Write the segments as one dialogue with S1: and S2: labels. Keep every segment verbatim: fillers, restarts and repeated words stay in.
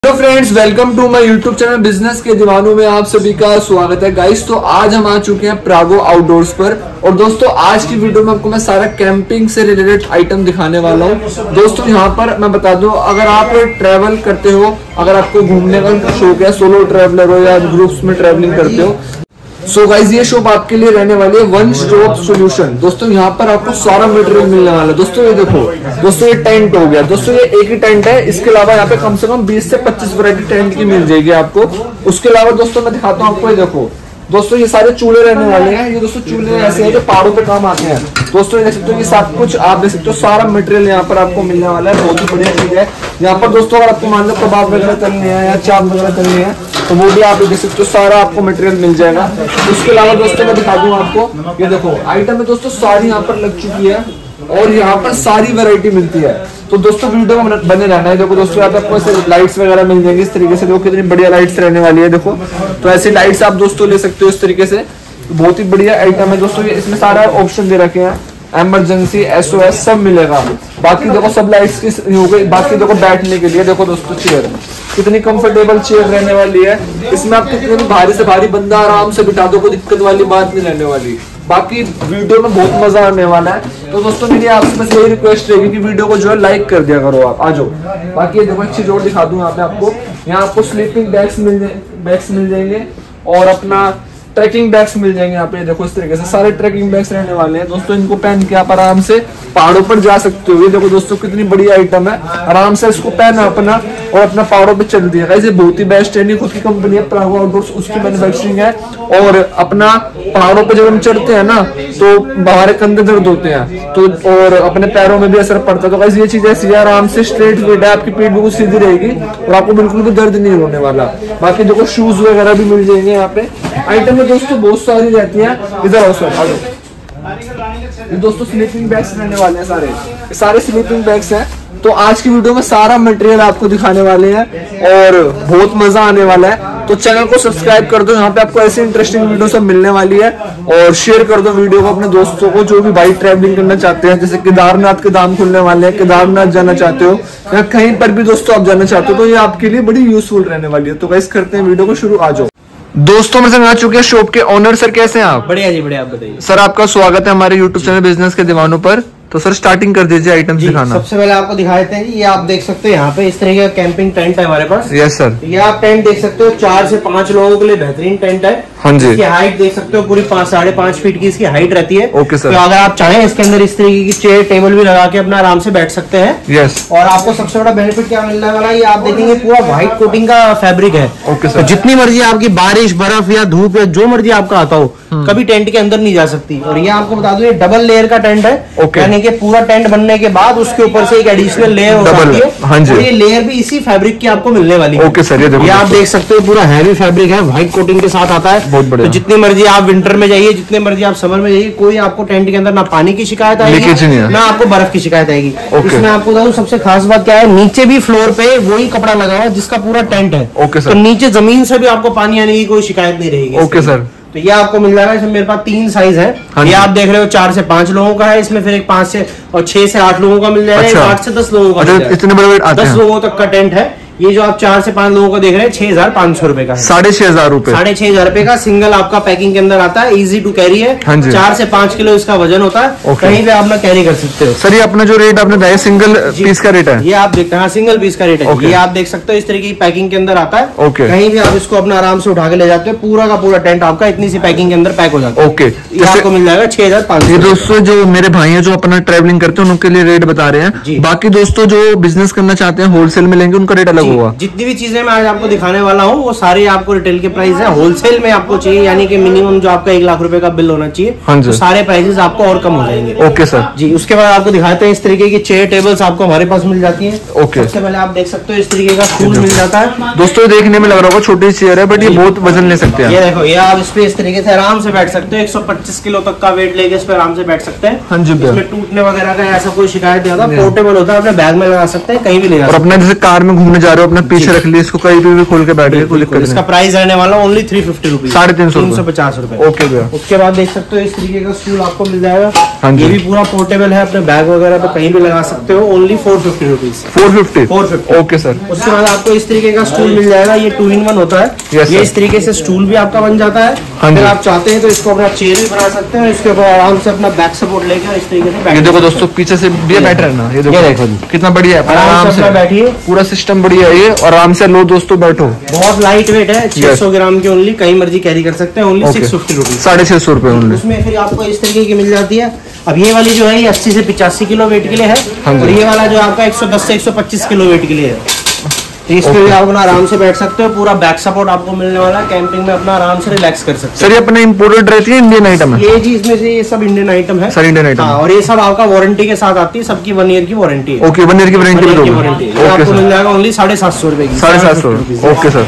S1: Hello friends, welcome to my YouTube channel business के दीवानों में आप सभी का स्वागत है। गाइस, तो आज हम आ चुके हैं प्रागो आउटडोर्स पर। और दोस्तों, आज की वीडियो में आपको मैं सारा कैंपिंग से रिलेटेड आइटम दिखाने वाला हूं। दोस्तों, यहाँ पर मैं बता दूं, अगर आप ट्रैवल करते हो, अगर आपको घूमने का शौक है, सोलो ट्रैवलर हो या ग्रुप्स में ट्रैवलिंग करते हो, सो गाइस ये शॉप आपके लिए रहने वाली है वन स्टॉप सॉल्यूशन। दोस्तों, यहाँ पर आपको सारा मटेरियल मिलने वाला है। दोस्तों ये देखो, दोस्तों ये टेंट हो गया। दोस्तों ये एक ही टेंट है, इसके अलावा यहाँ पे कम से कम बीस से पच्चीस वैरायटी टेंट की मिल जाएगी आपको। उसके अलावा दोस्तों मैं दिखाता हूँ आपको, ये देखो दोस्तों, ये सारे चूल्हे रहने वाले हैं। ये दोस्तों चूल्हे ऐसे हैं जो पहाड़ों पे काम आते हैं। दोस्तों ये देख सकते हो, ये सब कुछ आप देख सकते हो, सारा मटेरियल यहाँ पर आपको मिलने वाला है। बहुत ही बढ़िया चीज है। यहाँ पर दोस्तों अगर आपको मान लो कबाब वगैरह तलने हैं या चाप वगैरह तलने हैं तो वो भी आप देख सकते हो, सारा आपको मटेरियल मिल जाएगा। उसके अलावा दोस्तों मैं दिखा दूं आपको, ये देखो आइटम है दोस्तों, सारी यहाँ पर लग चुकी है और यहाँ पर सारी वैरायटी मिलती है। तो दोस्तों वीडियो में बने रहना है। देखो दोस्तों, यहाँ पे आपको ऐसे लाइट्स वगैरह मिल जाएंगी इस तरीके से। देखो कितनी बढ़िया लाइट्स रहने वाली है। देखो तो ऐसी लाइट्स आप दोस्तों ले सकते हो इस तरीके से। बहुत ही बढ़िया आइटम है दोस्तों। ये इसमें सारा ऑप्शन दे रखे हैं, इमरजेंसी, एसओएस सब मिलेगा। बाकी देखो सब लाइट्स की हो गई। बाकी देखो बैठने के लिए देखो दोस्तों, चेयर कितनी कंफर्टेबल चेयर रहने वाली है। इसमें आपको कितनी भारी से भारी बंदा आराम से बिठा दो, कोई दिक्कत वाली बात नहीं रहने वाली। बाकी वीडियो में बहुत मजा आने वाला है। तो दोस्तों मेरी आपसे बस यही रिक्वेस्ट रहेगी कि वीडियो को जो है लाइक कर दिया करो आप। आ जाओ। बाकी ये देखो एक चीज और दिखा दूं यहाँ पे आपको, यहाँ आपको स्लीपिंग बैग्स मिल बैग्स मिल जाएंगे और अपना ट्रैकिंग बैग्स मिल जाएंगे। यहाँ पे देखो इस तरीके से सारे ट्रैकिंग बैग्स रहने वाले हैं दोस्तों। इनको पहन के आप आराम से पहाड़ों पर जा सकते हो। ये देखो दोस्तों कितनी बड़ी आइटम है। आराम से इसको पहना अपना और अपना पहाड़ों पे चल दिया। ऐसे बहुत ही बेस्ट है। खुद की कंपनी है प्रागो आउटडोर्स, उसकी मैन्युफैक्चरिंग है। और अपना पहाड़ों पे जब हम चढ़ते हैं ना तो हमारे कंधे दर्द होते हैं तो और अपने पैरों में भी असर पड़ता है। तो गाइस ये चीज ऐसी है, आराम से स्ट्रेट वेट है, आपकी पीठ बिल्कुल सीधी रहेगी और आपको बिल्कुल भी दर्द नहीं होने वाला। बाकी देखो शूज वगैरह भी मिल जाएंगे यहाँ पे। आइटम में दोस्तों बहुत सारी रहती है। इधर आओ सर, आ जाओ। ये दोस्तों स्लीपिंग बैग्स रहने वाले हैं, सारे सारे स्लीपिंग बैग्स हैं। तो आज की वीडियो में सारा मटेरियल आपको दिखाने वाले हैं और बहुत मजा आने वाला है। तो चैनल को सब्सक्राइब कर दो, यहाँ पे आपको ऐसी इंटरेस्टिंग वीडियो सब मिलने वाली है। और शेयर कर दो वीडियो को अपने दोस्तों को जो भी बाइक ट्रैवलिंग करना चाहते हैं। जैसे केदारनाथ के दाम खुलने वाले हैं, केदारनाथ जाना चाहते हो या कहीं पर भी दोस्तों आप जाना चाहते हो तो ये आपके लिए बड़ी यूजफुल रहने वाली है। तो गाइस करते हैं वीडियो को शुरू। आ जाओ। दोस्तों मेरे संग आ चुके हैं शॉप के ओनर। सर कैसे हैं आप?
S2: बढ़िया जी, बढ़िया। आप बताइए
S1: सर। आपका स्वागत है हमारे यूट्यूब चैनल बिजनेस के दीवानों पर। तो सर स्टार्टिंग कर दीजिए आइटम्स दिखाना।
S2: सबसे पहले आपको दिखा देते हैं जी, ये आप देख सकते हो यहाँ पे इस तरह का कैंपिंग टेंट है हमारे पास।
S1: Yes sir.
S2: ये आप टेंट देख सकते हो, चार से पांच लोगों के लिए बेहतरीन टेंट है।
S1: हाँ जी।
S2: इसकी हाइट देख सकते हो, पूरी पांच साढ़े पांच फीट की इसकी हाइट रहती है।
S1: Okay sir.
S2: तो अगर आप चाहें इसके अंदर इस तरीके की चेयर टेबल भी लगा के अपना आराम से बैठ सकते हैं।
S1: यस।
S2: और आपको सबसे बड़ा बेनिफिट क्या मिलने वाला है, ये आप देखेंगे पूरा व्हाइट कोटिंग का फैब्रिक है।
S1: Okay sir.
S2: तो जितनी मर्जी आपकी बारिश, बर्फ या धूप या जो मर्जी आपका आता हो, कभी टेंट के अंदर नहीं जा सकती। और ये आपको बता दो, ये डबल लेयर का टेंट है। यानी कि पूरा टेंट बनने के बाद उसके ऊपर से एक एडिशनल लेयर हो जाती है।
S1: हाँ जी।
S2: और ये लेयर भी इसी फैब्रिक की आपको मिलने वाली है।
S1: Okay sir. ये देखो,
S2: ये आप देख सकते हो पूरा हैवी फैब्रिक है, व्हाइट कोटिंग के साथ आता है।
S1: बहुत बढ़िया।
S2: तो जितनी मर्जी आप विंटर में जाइए, जितने मर्जी आप समर में जाइए, कोई आपको टेंट के अंदर ना पानी की शिकायत आएगी ना आपको बर्फ की शिकायत आएगी। इसमें आपको बताऊं सबसे खास बात क्या है, नीचे भी फ्लोर पे वही कपड़ा लगा हुआ है जिसका पूरा टेंट है।
S1: Okay sir.
S2: तो नीचे जमीन से भी आपको पानी आने की कोई शिकायत नहीं रहेगी।
S1: Okay sir.
S2: तो ये आपको मिल जाएगा। इसमें मेरे पास तीन साइज है। ये आप देख रहे हो, चार से पांच लोगों का है। इसमें फिर एक पांच से और छह से आठ लोगों का मिल जाएगा।
S1: अच्छा।
S2: आठ से दस लोगों का।
S1: इतने बड़े
S2: दस लोगों तक का टेंट है। ये जो आप चार से पांच लोगों को देख रहे हैं, छह हजार पाँच सौ रुपए का है।
S1: साढ़े छह हजार रुपए
S2: साढ़े छह हजार रुपए का सिंगल आपका पैकिंग के अंदर आता है। इजी टू कैरी है।
S1: हाँ जी।
S2: चार से पांच किलो इसका वजन होता है। कहीं पे आप ना कैरी कर सकते हो।
S1: सर ये अपना जो रेट आपने बताया सिंगल पीस का रेट है,
S2: ये आप देखते हैं सिंगल पीस का रेट है। ये आप देख सकते हो इस तरीके की पैकिंग के अंदर आता है।
S1: ओके।
S2: कहीं भी आप इसको अपना आराम से उठा के ले जाते हो, पूरा का पूरा टेंट आपका इतनी सी पैकिंग के अंदर पैक हो जाता है।
S1: ओके।
S2: ये आपको मिल जाएगा छह हजार पाँच सौ।
S1: ये दोस्तों जो मेरे भाई हैं जो अपना ट्रैवलिंग करते हैं उनके लिए रेट बता रहे हैं। बाकी दोस्तों जो बिजनेस करना चाहते हैं होलसेल में लेंगे उनका रेट अलग होगा।
S2: जितनी भी चीजें मैं आज आपको दिखाने वाला हूँ वो सारी आपको रिटेल के प्राइस है। होलसेल में आपको चाहिए यानी कि मिनिमम जो आपका एक लाख रुपए का बिल होना चाहिए, तो सारे प्राइसेस आपको और कम हो जाएंगे।
S1: ओके सर
S2: जी। उसके बाद आपको दिखाते हैं इस तरीके की चेयर टेबल्स आपको हमारे पास मिल जाती है।
S1: ओके।
S2: सबसे पहले आप देख सकते हो इस तरीके का स्टूल मिल जाता है।
S1: दोस्तों देखने में लग रहा होगा छोटी चेयर है, बट ये बहुत वजन ले सकते हैं।
S2: ये देखो, ये आप इस पे इस तरीके से आराम से बैठ सकते हो। एक सौ पच्चीस किलो तक का वेट लेके इस पे आराम से बैठ सकते हैं।
S1: हाँ जी।
S2: इसमें टूटने वगैरह का ऐसा कोई शिकायत नहीं होता। पोर्टेबल होता है, अपने बैग में लगा सकते हैं, कहीं भी ले जा सकते हैं।
S1: और अपना जैसे कार में घूमने जा रहे हो अपना पीछे रख लिया, इसको कहीं भी, भी खोल के बैठ गए, कोई दिक्कत नहीं।
S2: इसका प्राइस रहने वाला ओनली थ्री फिफ्टी रुपीज,
S1: साढ़े तीन सौ
S2: तीन सौ पचास रुपए।
S1: ओके भैया।
S2: उसके बाद देख सकते हो इस तरीके का स्टूल आपको मिल जाएगा।
S1: हाँ जी।
S2: ये भी पूरा पोर्टेबल है, अपने बैग वगैरह पे कहीं भी लगा सकते हो, only four fifty rupees.
S1: Four fifty
S2: four fifty
S1: okay sir.
S2: उसके बाद आपको इस तरीके का स्टूल मिल जाएगा, ये टू इन वन होता है।
S1: yes,
S2: ये इस तरीके से स्टूल भी आपका बन जाता है। अगर आप चाहते हैं तो इसको अपना चेयर भी बना सकते हैं, इसके ऊपर आराम से अपना बैक सपोर्ट लेकर इस तरीके से।
S1: ये देखो दोस्तों पीछे से ये बैठ रहा है ना, ये देखो,
S2: देखो
S1: कितना बढ़िया है,
S2: आराम से बैठिए,
S1: पूरा सिस्टम बढ़िया है ये, आराम से लो दोस्तों बैठो।
S2: बहुत लाइट वेट है, छह सौ ग्राम की ओनली, कहीं मर्जी कैरी कर सकते हैं, ओनली सिक्स फिफ्टी रुपीज,
S1: साढ़े छह सौ रुपए ओनली।
S2: उसमें फिर आपको इस तरीके की मिल जाती है। अब ये वाली जो है ये अस्सी से पिचासी किलो वेट के लिए है, और ये वाला जो आपका एक सौ दस से एक सौ पच्चीस किलो वेट के लिए है। इस पे भी आप अपना आराम से बैठ सकते हो, पूरा बैक सपोर्ट आपको मिलने वाला है, कैंपिंग में अपना आराम से रिलैक्स कर सकते हो।
S1: सर ये अपने इम्पोर्टेड रहती है, इंडियन आइटम है
S2: ये जी, इसमें से ये सब इंडियन आइटम है
S1: सर, इंडियन आइटम।
S2: हाँ, और ये सब आपका वारंटी के साथ आती है, सबकी वन ईयर की वारंटी है।
S1: ओके, वन ईयर की वारंटी
S2: आपको मिल जाएगा ओनली साढ़े सात सौ रुपए की,
S1: साढ़े सात सौ ओके सर।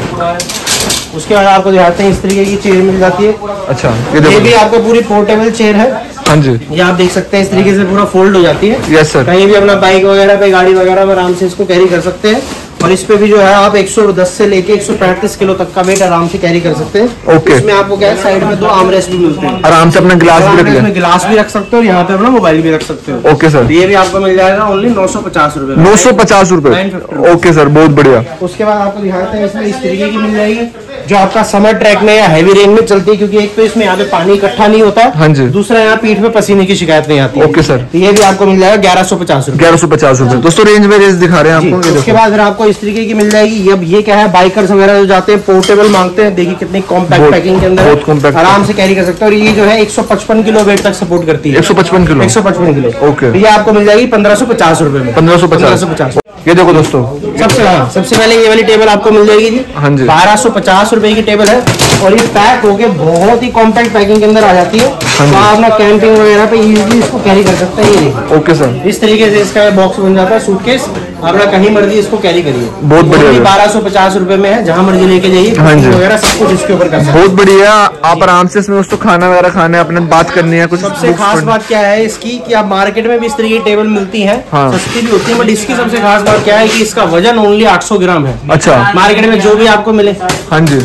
S2: उसके बाद आपको दिखाते हैं इस तरीके की चेयर मिल जाती है।
S1: अच्छा,
S2: ये, ये भी आपको पूरी पोर्टेबल चेयर है।
S1: हाँ जी,
S2: ये आप देख सकते हैं इस तरीके से पूरा फोल्ड हो जाती है।
S1: Yes sir.
S2: कहीं भी अपना बाइक वगैरह पे, गाड़ी वगैरह में आराम से इसको कैरी कर सकते हैं। और इस पे भी जो है आप एक सौ दस से लेके एक सौ पैंतीस किलो तक का वेट आराम से कैरी कर सकते हैं।
S1: ओके।
S2: इसमें आपको क्या है, साइड में दो आर्मरेस्ट भी मिलते हैं,
S1: आराम से अपना गिलास भी रख ले,
S2: गिलास भी रख सकते हो, यहाँ पे अपना मोबाइल भी रख सकते हो।
S1: Okay sir.
S2: ये भी आपको मिल जाएगा ओनली नौ सौ पचास रूपए,
S1: नौ सौ पचास रूपए ओके सर, बहुत बढ़िया।
S2: उसके बाद आपको दिखाते हैं इसमें इस तरीके की मिल जाएगी, जो आपका समर ट्रैक में या हैवी रेन में चलती है, क्योंकि एक तो इसमें यहाँ पे पानी इकट्ठा नहीं होता।
S1: हाँ जी।
S2: दूसरा यहाँ पीठ में पसीने की शिकायत नहीं आती।
S1: Okay sir.
S2: ये भी आपको मिल जाएगा ग्यारह सौ पचास रूपए,
S1: ग्यारह सौ पचास रूपए दोस्तों, रेंज में रेंज दिखा रहे हैं आपको।
S2: उसके बाद फिर आपको इस तरीके की मिल जाएगी। अब ये क्या है, बाइकर्स वगैरह जो जाते हैं पोर्टेबल मांगते हैं, देखिए कितनी कॉम्पैक्ट पैकिंग के अंदर आराम से कैरी कर सकते हैं। और ये जो है एक सौ पचपन किलो वेट तक सपोर्ट करती है, एक सौ पचपन किलो एक सौ पचपन किलो ओके। ये आपको मिल जाएगी पंद्रह सौ पचास रूपए में, पंद्रह सौ पचास।
S1: ये देखो दोस्तों,
S2: सबसे सबसे पहले ये वाली टेबल आपको मिल जाएगी जी।
S1: हाँ जी,
S2: बारह सौ पचास रुपए की टेबल है, और ये पैक होके बहुत ही कॉम्पैक्ट पैकिंग के अंदर आ जाती है।
S1: हाँ
S2: तो आप अपना कैंपिंग वगैरह पे इजीली इसको कैरी कर सकते हैं। ये देखिए
S1: ओके सर,
S2: इस तरीके से इसका बॉक्स बन जाता है, सूटकेस, अपना कहीं मर्जी इसको कैरी करिए।
S1: बहुत बढ़िया,
S2: बारह सौ पचास रुपए में है, जहाँ मर्जी लेके जाइए। हाँ जी, वगैरह सब कुछ इसके ऊपर कर सकते हैं।
S1: बहुत बढ़िया, आप आराम से इसमें उसको खाना वगैरह खाना है, अपने बात करनी है कुछ।
S2: सबसे खास बात क्या है इसकी, कि आप मार्केट में भी इस तरीके की टेबल मिलती है,
S1: हाँ।
S2: सस्ती भी होती है, बट इसकी सबसे खास बात क्या है कि इसका वजन ओनली आठ सौ ग्राम है।
S1: अच्छा,
S2: मार्केट में जो भी आपको मिले,
S1: हाँ जी,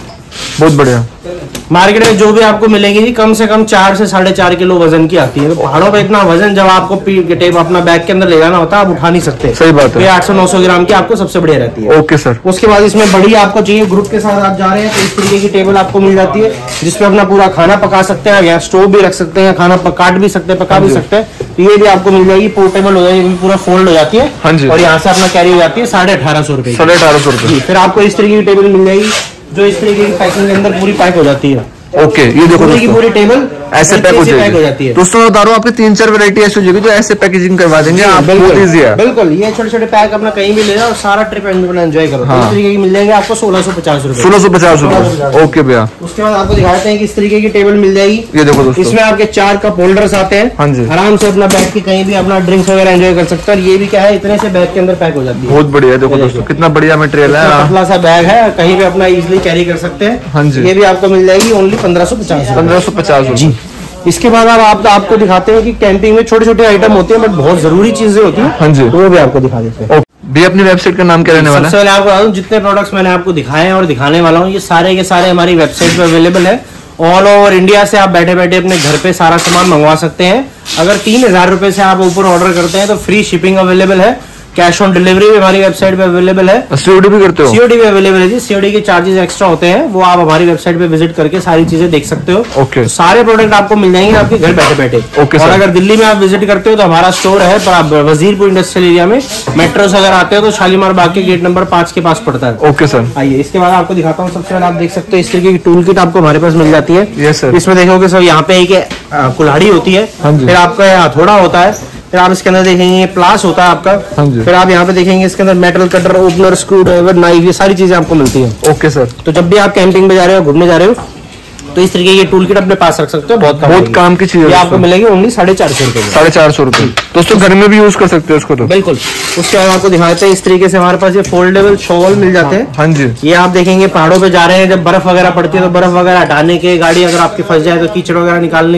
S1: बहुत बढ़िया,
S2: मार्केट में जो भी आपको मिलेगी कम से कम चार से साढ़े चार किलो वजन की आती है। पहाड़ों पे इतना वजन जब आपको टेप अपना बैग के अंदर ले जाना होता है, आप उठा नहीं सकते।
S1: सही बात है।
S2: ये आठ सौ नौ सौ ग्राम की आपको सबसे बढ़िया रहती है।
S1: Okay sir.
S2: उसके बाद इसमें बड़ी आपको चाहिए, ग्रुप के साथ आप जा रहे हैं तो इस तरीके की टेबल आपको मिल जाती है, जिसपे अपना पूरा खाना पका सकते हैं, यहाँ स्टोव भी रख सकते हैं, खाना काट भी सकते हैं, पका भी सकते हैं। ये भी आपको मिल जाएगी, पोर्टेबल हो जाएगी, पूरा फोल्ड हो जाती है।
S1: हाँ जी।
S2: और यहाँ से अपना कैरी हो जाती है साढ़े अठारह सौ रुपए,
S1: साढ़े अठारह सौ रुपए।
S2: फिर आपको इस तरीके की टेबल मिल जाएगी, जो इस तरीके की पैकिंग के अंदर पूरी पैक हो जाती है।
S1: ओके, ये देखो
S2: पूरी की पूरी टेबल
S1: ऐसे पैक हो जाती है दोस्तों। बता रहा हूँ आपकी तीन चार वैरायटी ऐसी हो जाएगी जो ऐसे पैकेजिंग करवा देंगे आप, बहुत इजी है।
S2: बिल्कुल, ये छोटे छोटे पैक अपना कहीं भी ले जाओ और सारा ट्रिप एंजॉय करो।
S1: हाँ।
S2: इस तरीके की मिल जाएगी आपको सोलह सौ पचास रुपए,
S1: सोलह सौ पचास रुपए ओके भैया।
S2: उसके बाद आपको दिखाते हैं कि इस तरीके की टेबल मिल जाएगी।
S1: ये देखो दोस्तों,
S2: इसमें आपके चार कप होल्डर्स आते हैं।
S1: हाँ जी,
S2: आराम से अपना बैठ के कहीं भी अपना ड्रिंक्स वगैरह एंजॉय कर सकते हैं। और ये भी क्या है, इतने से बैग के अंदर पैक हो जाती है।
S1: बहुत बढ़िया, देखो दोस्तों कितना बढ़िया मटेरियल है,
S2: पतला सा बैग है, कहीं भी अपना इजिली कैरी कर सकते हैं।
S1: हाँ जी,
S2: ये भी आपको मिल जाएगी ओनली पंद्रह सौ पचास
S1: पंद्रह सौ पचास जी।
S2: इसके बाद अब आप आपको दिखाते हैं कि कैंपिंग में छोटे छोटे आइटम होते हैं, बट बहुत जरूरी चीजें होती हैं।
S1: हाँ जी,
S2: तो वो भी आपको दिखा देते हैं।
S1: भी अपनी वेबसाइट का नाम क्या रहने वाला है?
S2: सबसे पहले आपको बता दूं, जितने प्रोडक्ट्स मैंने आपको दिखाए हैं और दिखाने वाला हूँ, ये सारे के सारे हमारी वेबसाइट पे अवेलेबल है। ऑल ओवर इंडिया से आप बैठे बैठे अपने घर पे सारा सामान मंगवा सकते हैं। अगर तीन हजार रुपए से आप ऊपर ऑर्डर करते हैं तो फ्री शिपिंग अवेलेबल है। कैश ऑन डिलीवरी भी हमारी वेबसाइट पे अवेलेबल है।
S1: सीओडी भी करते हो? सीओडी
S2: भी अवेलेबल है जी। सीओडी के चार्जेस एक्स्ट्रा होते हैं, वो आप हमारी वेबसाइट पे विजिट करके सारी चीजें देख सकते हो।
S1: ओके,
S2: तो सारे प्रोडक्ट आपको मिल जाएंगे आपके घर बैठे बैठे।
S1: ओके,
S2: और अगर दिल्ली में आप विजिट करते हो तो हमारा स्टोर है वजीरपुर इंडस्ट्रियल एरिया में। मेट्रो से अगर आते हो तो शालीमार बाग के गेट नंबर पांच के पास पड़ता है।
S1: Okay sir.
S2: आइए, इसके बाद आपको दिखाता हूँ। सबसे पहले आप देख सकते हो इस तरीके की टूल किट आपको हमारे पास मिल जाती है।
S1: Yes sir.
S2: इसमें देखोगे सब यहाँ पे एक कुल्हाड़ी होती है, फिर आपका हथौड़ा होता है, फिर आप इसके अंदर देखेंगे प्लास होता है आपका।
S1: हाँ जी।
S2: फिर आप यहाँ पे देखेंगे इसके अंदर metal cutter, opener, screw driver, knife, ये सारी चीजें आपको मिलती है।
S1: Okay sir.
S2: तो जब भी आप कैंपिंग पे जा रहे हो, घूमने जा रहे हो, तो इस तरीके की टूल किट अपने पास रख सकते हो। बहुत काम
S1: बहुत काम की चीज है,
S2: आपको मिलेगी ओनली साढ़े चार सौ रुपए
S1: साढ़े चार सौ रुपए दोस्तों, घर में भी यूज कर सकते हो इसको तो।
S2: बिल्कुल। उसके बाद आपको दिखाते हैं इस तरीके से हमारे पास ये फोल्डेबल शॉल मिल जाते हैं।
S1: हाँ जी।
S2: ये आप देखेंगे पहाड़ों पे जा रहे हैं, जब बर्फ वगैरह पड़ती है तो बर्फ वगैरह हटाने के, गाड़ी अगर आपकी फंस जाए तो कीचड़ वगैरह निकालने के लिए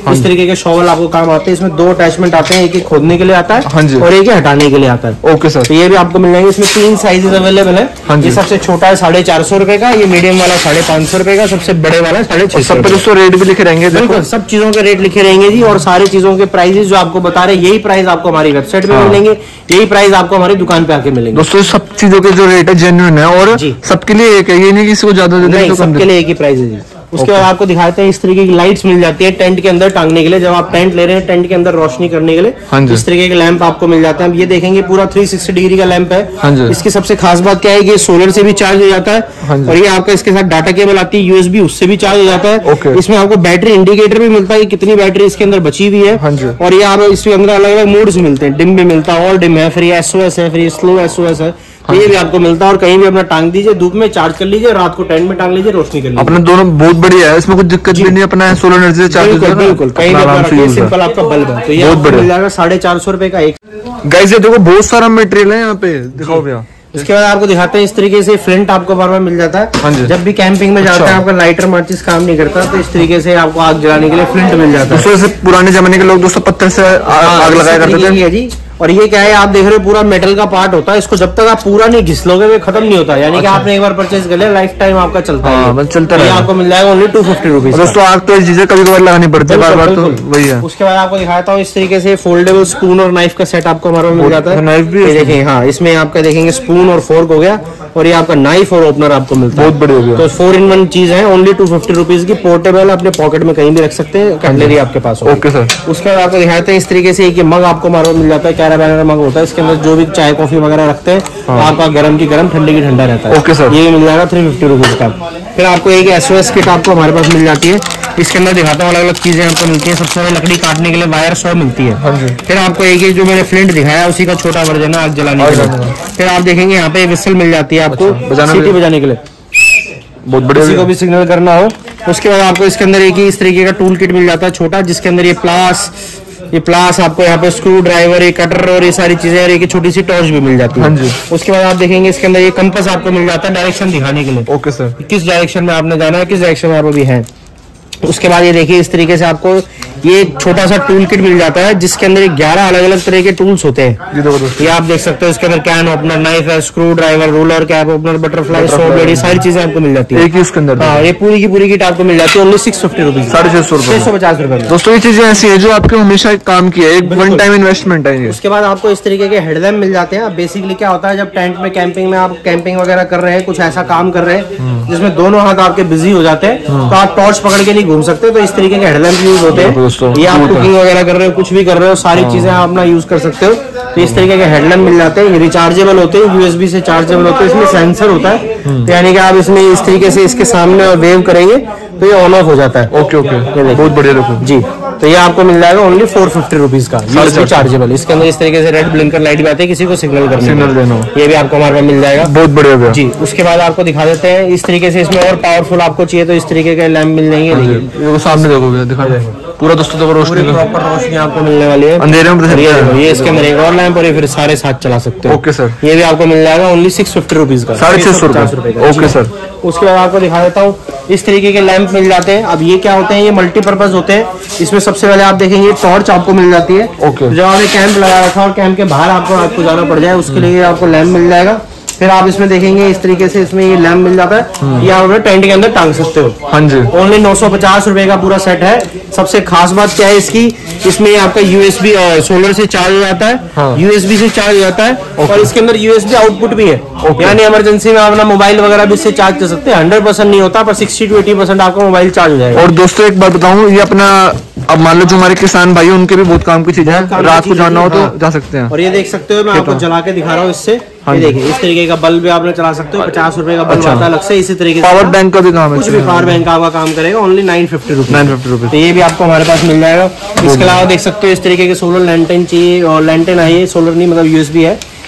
S2: इस तरीके के शॉवल आपको काम आते हैं। इसमें दो अटैचमेंट आते हैं, एक एक खोदने के लिए आता है और एक हटाने के लिए आता है।
S1: ओके सर,
S2: तो ये भी आपको मिल जाएंगे। इसमें तीन साइजेस अवेलेबल है। ये सबसे छोटा है साढ़े चार सौ रुपए का, ये मीडियम वाला साढ़े पाँच सौ रुपए का, सबसे बड़े वाला साढ़े छह सौ।
S1: सब पे दोस्तों रेट भी लिखे रहेंगे,
S2: बिल्कुल सब चीजों के रेट लिखे रहेंगे जी। और सारी चीजों के प्राइजेस जो आपको बता रहे हैं, यही प्राइस आपको हमारी वेबसाइट पे मिलेंगे, यही प्राइस आपको हमारी दुकान पे आके मिलेंगे।
S1: दोस्तों सब चीजों के जो रेट है जेन्युइन है और सबके लिए एक है, ये नहीं किसी को ज्यादा दे देंगे,
S2: सबके लिए एक ही प्राइस है जी। उसके बाद आपको दिखाते हैं इस तरीके की लाइट्स मिल जाती है टेंट के अंदर टांगने के लिए। जब आप टेंट ले रहे हैं टेंट के अंदर रोशनी करने के लिए, इस तरीके के लैंप आपको मिल जाते हैं। अब ये देखेंगे पूरा तीन सौ साठ डिग्री का लैंप है। इसकी सबसे खास बात क्या है कि सोलर से भी चार्ज हो जाता है और ये आपका इसके साथ डाटा केबल आती है यूएसबी, उससे भी चार्ज हो जाता है। इसमें आपको बैटरी इंडिकेटर भी मिलता है, कितनी बैटरी इसके अंदर बची हुई है। और ये आप इसके अंदर अलग अलग मोड्स मिलते हैं, डिम भी मिलता है, ऑल डिम है, फ्री एसओएस है, फ्री स्लो एसओएस है, तो ये भी आपको मिलता है। और कहीं भी अपना टांग दीजिए, धूप में चार्ज कर लीजिए, रात को टेंट में टांग लीजिए, रोशनी कर लीजिए।
S1: अपने दोनों बहुत बढ़िया है, इसमें कुछ दिक्कत भी नहीं, अपना सोलर एनर्जी से चार्ज
S2: बिल्कुल बिल्कुल कहीं भी सिंपल आपका बल्ब है। तो ये बहुत बढ़िया मिल जाएगा साढ़े चार सौ रुपए का एक।
S1: गाइस ये देखो बहुत सारा मटेरियल है यहाँ पे, दिखाओ भैया।
S2: उसके बाद आपको दिखाते हैं इस तरीके से फ्लिंट आपको बार बार मिल जाता है। जब भी कैंपिंग में जाते हैं आपका लाइटर माचिस काम नहीं करता, तो इस तरीके से आपको आग जलाने के लिए फ्लिंट मिल जाता है।
S1: दोस्तों पुराने जमाने के लोग दोस्तों पत्थर से आग लगाया करते थे
S2: जी। और ये क्या है आप देख रहे हो पूरा मेटल का पार्ट होता है, इसको जब तक आप पूरा नहीं घिस लोगे वो खत्म नहीं होता। यानी कि आपने एक बार परचेज कर लिया, लाइफ टाइम आपका चलता है,
S1: चलता है।
S2: आपको मिल जाएगा ओनली टू फिफ्टी रुपीज।
S1: दोस्तों आग तो इस चीजें कभी कभार लगानी पड़ती है, बार बार तो वही है।
S2: उसके बाद आपको दिखाता हूँ इस तरीके से फोल्डेबल स्पून और नाइफ का सेट आपको हमारे मिल जाता है। नाइफ भी देखेंगे, हाँ इसमें आपका देखेंगे स्पून और फोर्क हो गया और ये आपका नाइफ और ओपनर आपको मिलता है।
S1: बहुत बढ़िया हो गया।
S2: तो फोर इन वन चीज है, ओनली टू फिफ्टी रुपीज की, पोर्टेबल, अपने पॉकेट में कहीं भी रख सकते हैं, कटलरी आपके पास।
S1: Okay sir.
S2: उसके बाद आपको दिखाते हैं इस तरीके से एक मग आपको हमारे मिल जाता है, कैराबैनर मग होता है, इसके अंदर जो भी चाय कॉफी वगैरह रखते हैं, आपका गर्म की गर्म ठंडे की ठंडा रहता है।
S1: Okay sir.
S2: ये मिल जाएगा थ्री फिफ्टी रुपीज का। फिर आपको एक एसओएस किट आपको हमारे पास मिल जाती है, इसके अंदर दिखाता हूँ अलग अलग चीजें आपको मिलती है। सबसे पहले लकड़ी काटने के लिए वायर सौ मिलती है। फिर आपको एक जो मैंने फ्लिंट दिखाया उसी का छोटा वर्जन है आग जलाने के लिए। फिर आप देखेंगे यहाँ पे विसल मिल जाती है आपको सीटी बजाने के लिए, बहुत बढ़िया, किसी को भी सिग्नल करना हो। उसके बाद आपको इसके अंदर एक ही इस तरीके का टूल किट मिल जाता है छोटा, जिसके अंदर ये प्लास ये प्लास आपको यहाँ पे स्क्रू ड्राइवर, ये कटर और ये सारी चीजें और एक छोटी सी टॉर्च भी मिल जाती है। उसके बाद आप देखेंगे इसके अंदर ये कंपास आपको मिल जाता है डायरेक्शन दिखाने के लिए।
S1: Okay sir.
S2: किस डायरेक्शन में आपने जाना है, किस डायरेक्शन में आप अभी हैं। उसके बाद ये देखिए इस तरीके से आपको ये छोटा सा टूल किट मिल जाता है, जिसके अंदर ग्यारह अलग अलग तरह के टूल्स होते हैं। ये आप देख सकते हो, इसके अंदर कैन ओपनर, नाइफ है, screw driver, roller, cap opener, butterfly, saw blade, ये सारी चीजें आपको मिल जाती है
S1: एक ही उसके अंदर।
S2: हाँ, ये पूरी की पूरी किट आपको मिल जाती है ओनली सिक्स फिफ्टी रुपीज,
S1: साढ़े छह सौ रुपए,
S2: छह सौ पचास रुपए।
S1: दोस्तों ये चीजें ऐसी है जो आपको हमेशा काम की है, एक वन टाइम इन्वेस्टमेंट है। उसके
S2: बाद आपको इस तरीके के हेडलैम्प मिल जाते हैं। बेसिकली क्या होता है, जब टेंट में कैंपिंग में आप कैंपिंग वगैरह कर रहे हैं, कुछ ऐसा काम कर रहे हैं जिसमें दोनों हाथ आपके बिजी हो जाते हैं, तो आप टॉर्च पकड़ के नहीं घूम सकते, तो इस तरीके के हेडलैम्प यूज होते हैं। ये आप कुकिंग वगैरह कर रहे हो, कुछ भी कर रहे हो, सारी चीजें आप अपना यूज कर सकते हो। तो इस तरीके के हेडलैम्प मिल जाते हैं, रिचार्जेबल होते हैं, यूएसबी से चार्जेबल होते हैं, इसमें सेंसर होता है, तो यानी कि आप इसमें इस तरीके से इसके सामने वेव करेंगे तो ये ऑन ऑफ हो जाता है।
S1: ओके ओके, बहुत बढ़िया देखो जी।
S2: तो ये आपको मिल जाएगा ओनली फोर फिफ्टी रुपीज का, यूएसबी चार्जेबल। इसके अंदर इस तरीके से रेड ब्लिंकर लाइट भी आती है, किसी को सिग्नल करने
S1: सिग्नल देना,
S2: ये भी आपको हमारे पास मिल जाएगा,
S1: बहुत बढ़िया जी।
S2: उसके बाद आपको दिखा देते हैं इस तरीके से, इसमें और पावरफुल आपको चाहिए तो इस तरीके के लैंप मिल जाएंगे।
S1: देखिए सामने देखो भैया, दिखा दे पूरा दोस्तों, देखो रोशनी,
S2: प्रॉपर रोशनी आपको मिलने वाली है,
S1: अंधेरे में
S2: ये इसके अंदर एक और लैंप और ये फिर सारे साथ चला सकते हो।
S1: Okay sir.
S2: ये भी आपको मिल जाएगा ओनली सिक्स फिफ्टी रुपीज का,
S1: साढ़े छह सौ रुपए का। Okay sir.
S2: उसके बाद आपको दिखा देता हूँ इस तरीके के लैंप मिल जाते हैं। अब ये क्या होते हैं, ये मल्टीपर्पज होते हैं। इसमें सबसे पहले आप देखेंगे टॉर्च आपको मिल जाती है।
S1: ओके।
S2: जब आपने कैंप लगा रखा और कैंप के बाहर आपको आपको जाना पड़ जाए, उसके लिए आपको लैंप मिल जाएगा। फिर आप इसमें देखेंगे इस तरीके से इसमें ये लैंप मिल जाता है, ये आप टेंट के अंदर टांग सकते हो।
S1: हाँ जी।
S2: ओनली नौ सौ पचास रुपए का पूरा सेट है। सबसे खास बात क्या है इसकी, इसमें आपका यूएसबी और सोलर से चार्ज हो जाता है, हाँ। यूएसबी से चार्ज हो जाता है, और इसके अंदर यूएसबी आउटपुट भी है, यानी इमरजेंसी में अपना मोबाइल वगैरह भी इससे चार्ज कर सकते हैं। हंड्रेड परसेंट नहीं होता पर सिक्सटी टू एटी परसेंट आपका मोबाइल चार्ज हो जाएगा।
S1: और दोस्तों एक बात बताऊं, ये अपना अब मान लो जो हमारे किसान भाई उनके भी बहुत काम की चीज है, रात को जाना हो तो जा सकते हैं।
S2: और ये देख सकते हो, मैं आपको जला के दिखा रहा हूँ इससे, ये देखिए इस तरीके का बल्ब भी आपने चला सकते हो, पचास रुपए का बल्ब आता है अलग से। इसी तरीके से
S1: पावर बैंक का भी काम है,
S2: कुछ भी पावर बैंक का आपका काम करेगा, only nine fifty rupees
S1: nine fifty rupees.
S2: तो ये भी आपको हमारे पास मिल जाएगा। इसके अलावा देख सकते हो इस तरीके के सोलर लैंटर्न चाहिए, और लैंटर्न है ये, सोलर नहीं मतलब यूएसबी है,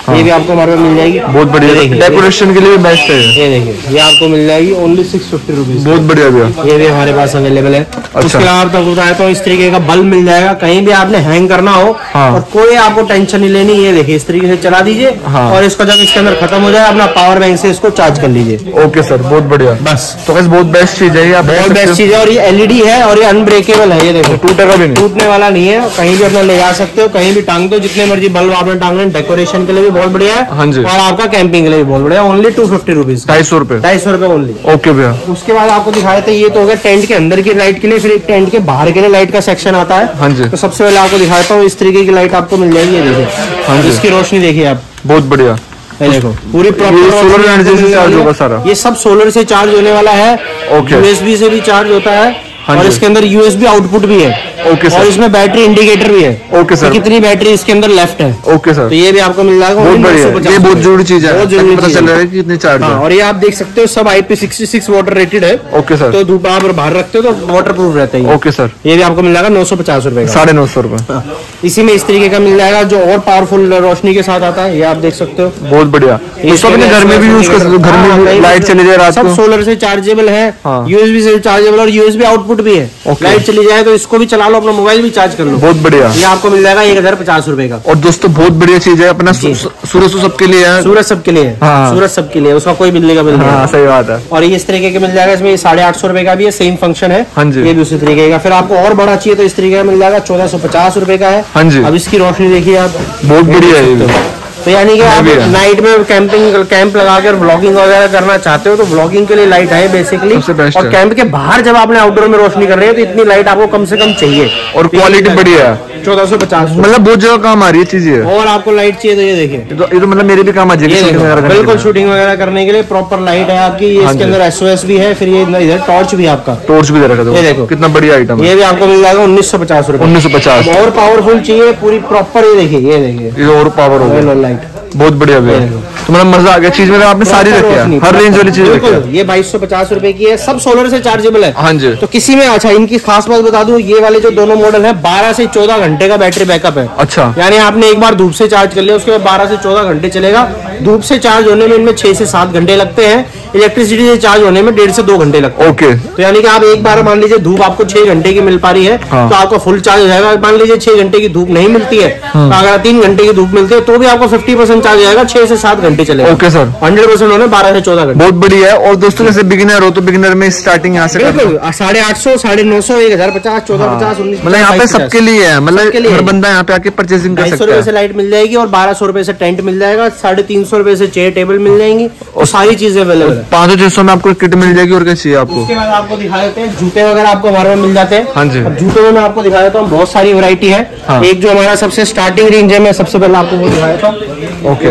S2: ये भी आपको हमारे पास मिल जाएगी, बहुत बढ़िया।
S1: डेकोरेशन के लिए बेस्ट है
S2: ये, देखिए ये आपको मिल जाएगी ओनली सिक्स फिफ्टी रुपीज,
S1: बहुत बढ़िया भैया।
S2: ये भी हमारे पास अवेलेबल है।
S1: अच्छा।
S2: उसके अलावा आपको बताया तो इस तरीके का बल्ब मिल जाएगा, कहीं भी आपने हैंग करना हो
S1: हाँ।
S2: और कोई आपको टेंशन नहीं लेनी। ये देखिए इस तरीके से चला दीजिए
S1: हाँ।
S2: और इसको जब इसके अंदर खत्म हो जाए अपना पावर बैंक से इसको चार्ज कर लीजिए।
S1: ओके सर, बहुत बढ़िया।
S2: बस
S1: तो बस बहुत बेस्ट चीज है,
S2: बहुत बेस्ट चीज है। और ये एलईडी है और ये अनब्रेकेबल है, ये देखो
S1: टूटेगा भी नहीं,
S2: टूटने वाला नहीं है, कहीं भी अपना ले जा सकते हो, कहीं भी टांग दो, जितने मर्जी बल्ब आपने टांगना है। डेकोरेशन के लिए भी बहुत बढ़िया है
S1: हाँ जी,
S2: और आपका कैंपिंग के लिए भी बहुत बढ़िया। ओनली टू फिफ्टी रुपीज,
S1: ढाई सौ रुपए
S2: ढाई सौ रुपए ओनली।
S1: ओके भैया।
S2: उसके बाद आपको दिखाए थे, ये तो हो गया टेंट के अंदर की लाइट के लिए, फिर एक टेंट के बाहर के लिए लाइट का सेक्शन आता है।
S1: हाँ जी।
S2: तो सबसे पहले आपको दिखाता हूँ इस तरीके की लाइट आपको मिल जाएगी, ये देखिए
S1: हाँ जी,
S2: इसकी रोशनी देखिए आप,
S1: बहुत बढ़िया।
S2: ये देखो पूरी
S1: सोलर एनर्जी से चार्ज होगा सारा,
S2: ये सब सोलर से चार्ज होने वाला है।
S1: ओके।
S2: यूएसबी से भी चार्ज होता है
S1: हाँ
S2: और इसके अंदर यूएसबी आउटपुट भी है।
S1: Okay sir.
S2: और इसमें बैटरी इंडिकेटर भी है।
S1: Okay sir.
S2: कितनी बैटरी इसके अंदर लेफ्ट है।
S1: Okay sir.
S2: तो ये भी आपको मिल जाएगा,
S1: बहुत बढ़िया, ये बहुत जरूरी चीज है,
S2: बहुत जरूरी
S1: पता चल रहा है कि कितने चार्ज है।
S2: और ये आप देख सकते हो सब I P sixty six water rated है।
S1: Okay sir.
S2: तो धूप आप बाहर रखते हो तो वाटर प्रूफ रहता है।
S1: Okay sir.
S2: ये भी आपको मिल जाएगा नौ सौ पचास रुपए का,
S1: साढ़े नौ सौ रुपए।
S2: इसी में इस तरीके का मिल जाएगा जो और पावरफुल रोशनी के साथ आता है, ये आप देख सकते हो,
S1: बहुत बढ़िया। इसको अपने घर में भी यूज कर सकते हो, घर में भी लाइट चली जाए रात को,
S2: सब सोलर से चार्जेबल है, यूएसबी से चार्जेबल और यूएसबी आउटपुट भी है। लाइट चली जाए तो इसको भी चला लो, अपना मोबाइल भी चार्ज कर लो, बहुत बढ़िया। ये आपको मिल जाएगा एक हजार पचास रुपए का।
S1: और दोस्तों बहुत बढ़िया चीज है, अपना सूरज तो सबके लिए है,
S2: सूरज सबके लिए है, सूरज सबके लिए, उसका कोई बिजली का बिल नहीं है।
S1: सही बात है।
S2: और ये इस तरीके के मिल जाएगा, इसमें साढ़े आठ सौ रुपए का भी है, सेम फंक्शन है।
S1: हाँ जी।
S2: ये भी उसी तरीके का। फिर आपको और बड़ा चाहिए तो इस तरीके का मिल जाएगा, चौदह सौ पचास रुपए का है।
S1: हाँ जी।
S2: अब इसकी रोशनी देखिए आप,
S1: बहुत बढ़िया है।
S2: तो यानी कि आप नाइट में कैंपिंग कैंप लगाकर व्लॉगिंग वगैरह करना चाहते हो तो व्लॉगिंग के लिए लाइट है बेसिकली। और कैंप के बाहर जब आपने आउटडोर में रोशनी कर रहे हैं तो इतनी लाइट आपको कम से कम चाहिए।
S1: और क्वालिटी बढ़िया है,
S2: चौदह सौ पचास,
S1: मतलब बहुत जगह काम आ रही है चीजें।
S2: और आपको लाइट चाहिए तो ये देखिए,
S1: ये तो मतलब मेरे भी काम आ जाएगी,
S2: बिल्कुल शूटिंग वगैरह करने के लिए प्रॉपर लाइट है आपकी। ये इसके अंदर एसओएस भी है, फिर ये इधर टॉर्च भी है आपका,
S1: टॉर्च भी दे रखा है। ये देखो कितना बढ़िया आइटम है।
S2: ये भी आपको मिल जाएगा उन्नीस सौ पचास रुपए,
S1: उन्नीस सौ पचास।
S2: और पावरफुल चाहिए पूरी प्रॉपर, ये देखिए, ये देखिए
S1: ये और पावर होगा
S2: लाइट,
S1: बहुत बढ़िया भैया। तो मतलब मजा आ गया चीज में, आपने सारी रखी है, हर रेंज वाली चीज रखी है।
S2: ये बाईस सौ पचास रुपए की है, सब सोलर से चार्जेबल है।
S1: हाँ जी।
S2: तो किसी में अच्छा इनकी खास बात बता दूं, ये वाले जो दोनों मॉडल है बारह से चौदह घंटे का बैटरी बैकअप है।
S1: अच्छा,
S2: यानी आपने एक बार धूप से चार्ज कर लिया, उसके बाद बारह से चौदह घंटे चलेगा। धूप से चार्ज होने में इनमें छह से सात घंटे लगते हैं, इलेक्ट्रिसिटी से चार्ज होने में डेढ़ से दो घंटे लगते हैं।
S1: ओके।
S2: तो यानी कि आप एक बार मान लीजिए धूप आपको छह घंटे की मिल पा रही है तो आपका फुल चार्ज हो जाएगा। मान लीजिए छह घंटे की धूप नहीं मिलती है तो अगर तीन घंटे की धूप मिलती है तो भी आपको फिफ्टी परसेंट चार्ज हो जाएगा, छह से सात घंटे चलेगा।
S1: ओके सर,
S2: हंड्रेड परसेंट होने बारह से चौदह घंटे,
S1: बहुत बढ़िया है। और दोस्तों जैसे बिगिनर हो तो बिगिनर में स्टार्टिंग यहाँ से
S2: बिल्कुल साढ़े आठ सौ, साढ़े नौ सौ, एक हजार पचास, चौदह पचास, उन्नीस,
S1: मतलब यहाँ पे सबके लिए है, मतलब हर बंदा यहाँ पे आके परचेसिंग कर सकता है।
S2: से लाइट मिल जाएगी और बारह सौ रुपए से टेंट मिल जाएगा, साढ़े तीन सौ रुपए से चेयर टेबल मिल जाएंगी और सारी चीजें अवेलेबल है।
S1: पाँच सौ छह सौ में आपको किट मिल जाएगी। और क्या चाहिए आपको?
S2: उसके बाद आपको दिखा देते हैं जूते वगैरह आपको हमारे में मिल जाते हैं।
S1: हाँ जी।
S2: जूते में मैं आपको दिखा देता हूँ, बहुत सारी वैरायटी है। हाँ। एक जो हमारा सबसे स्टार्टिंग रेंज है, मैं सबसे पहले आपको वो दिखा देता हूँ। ओके,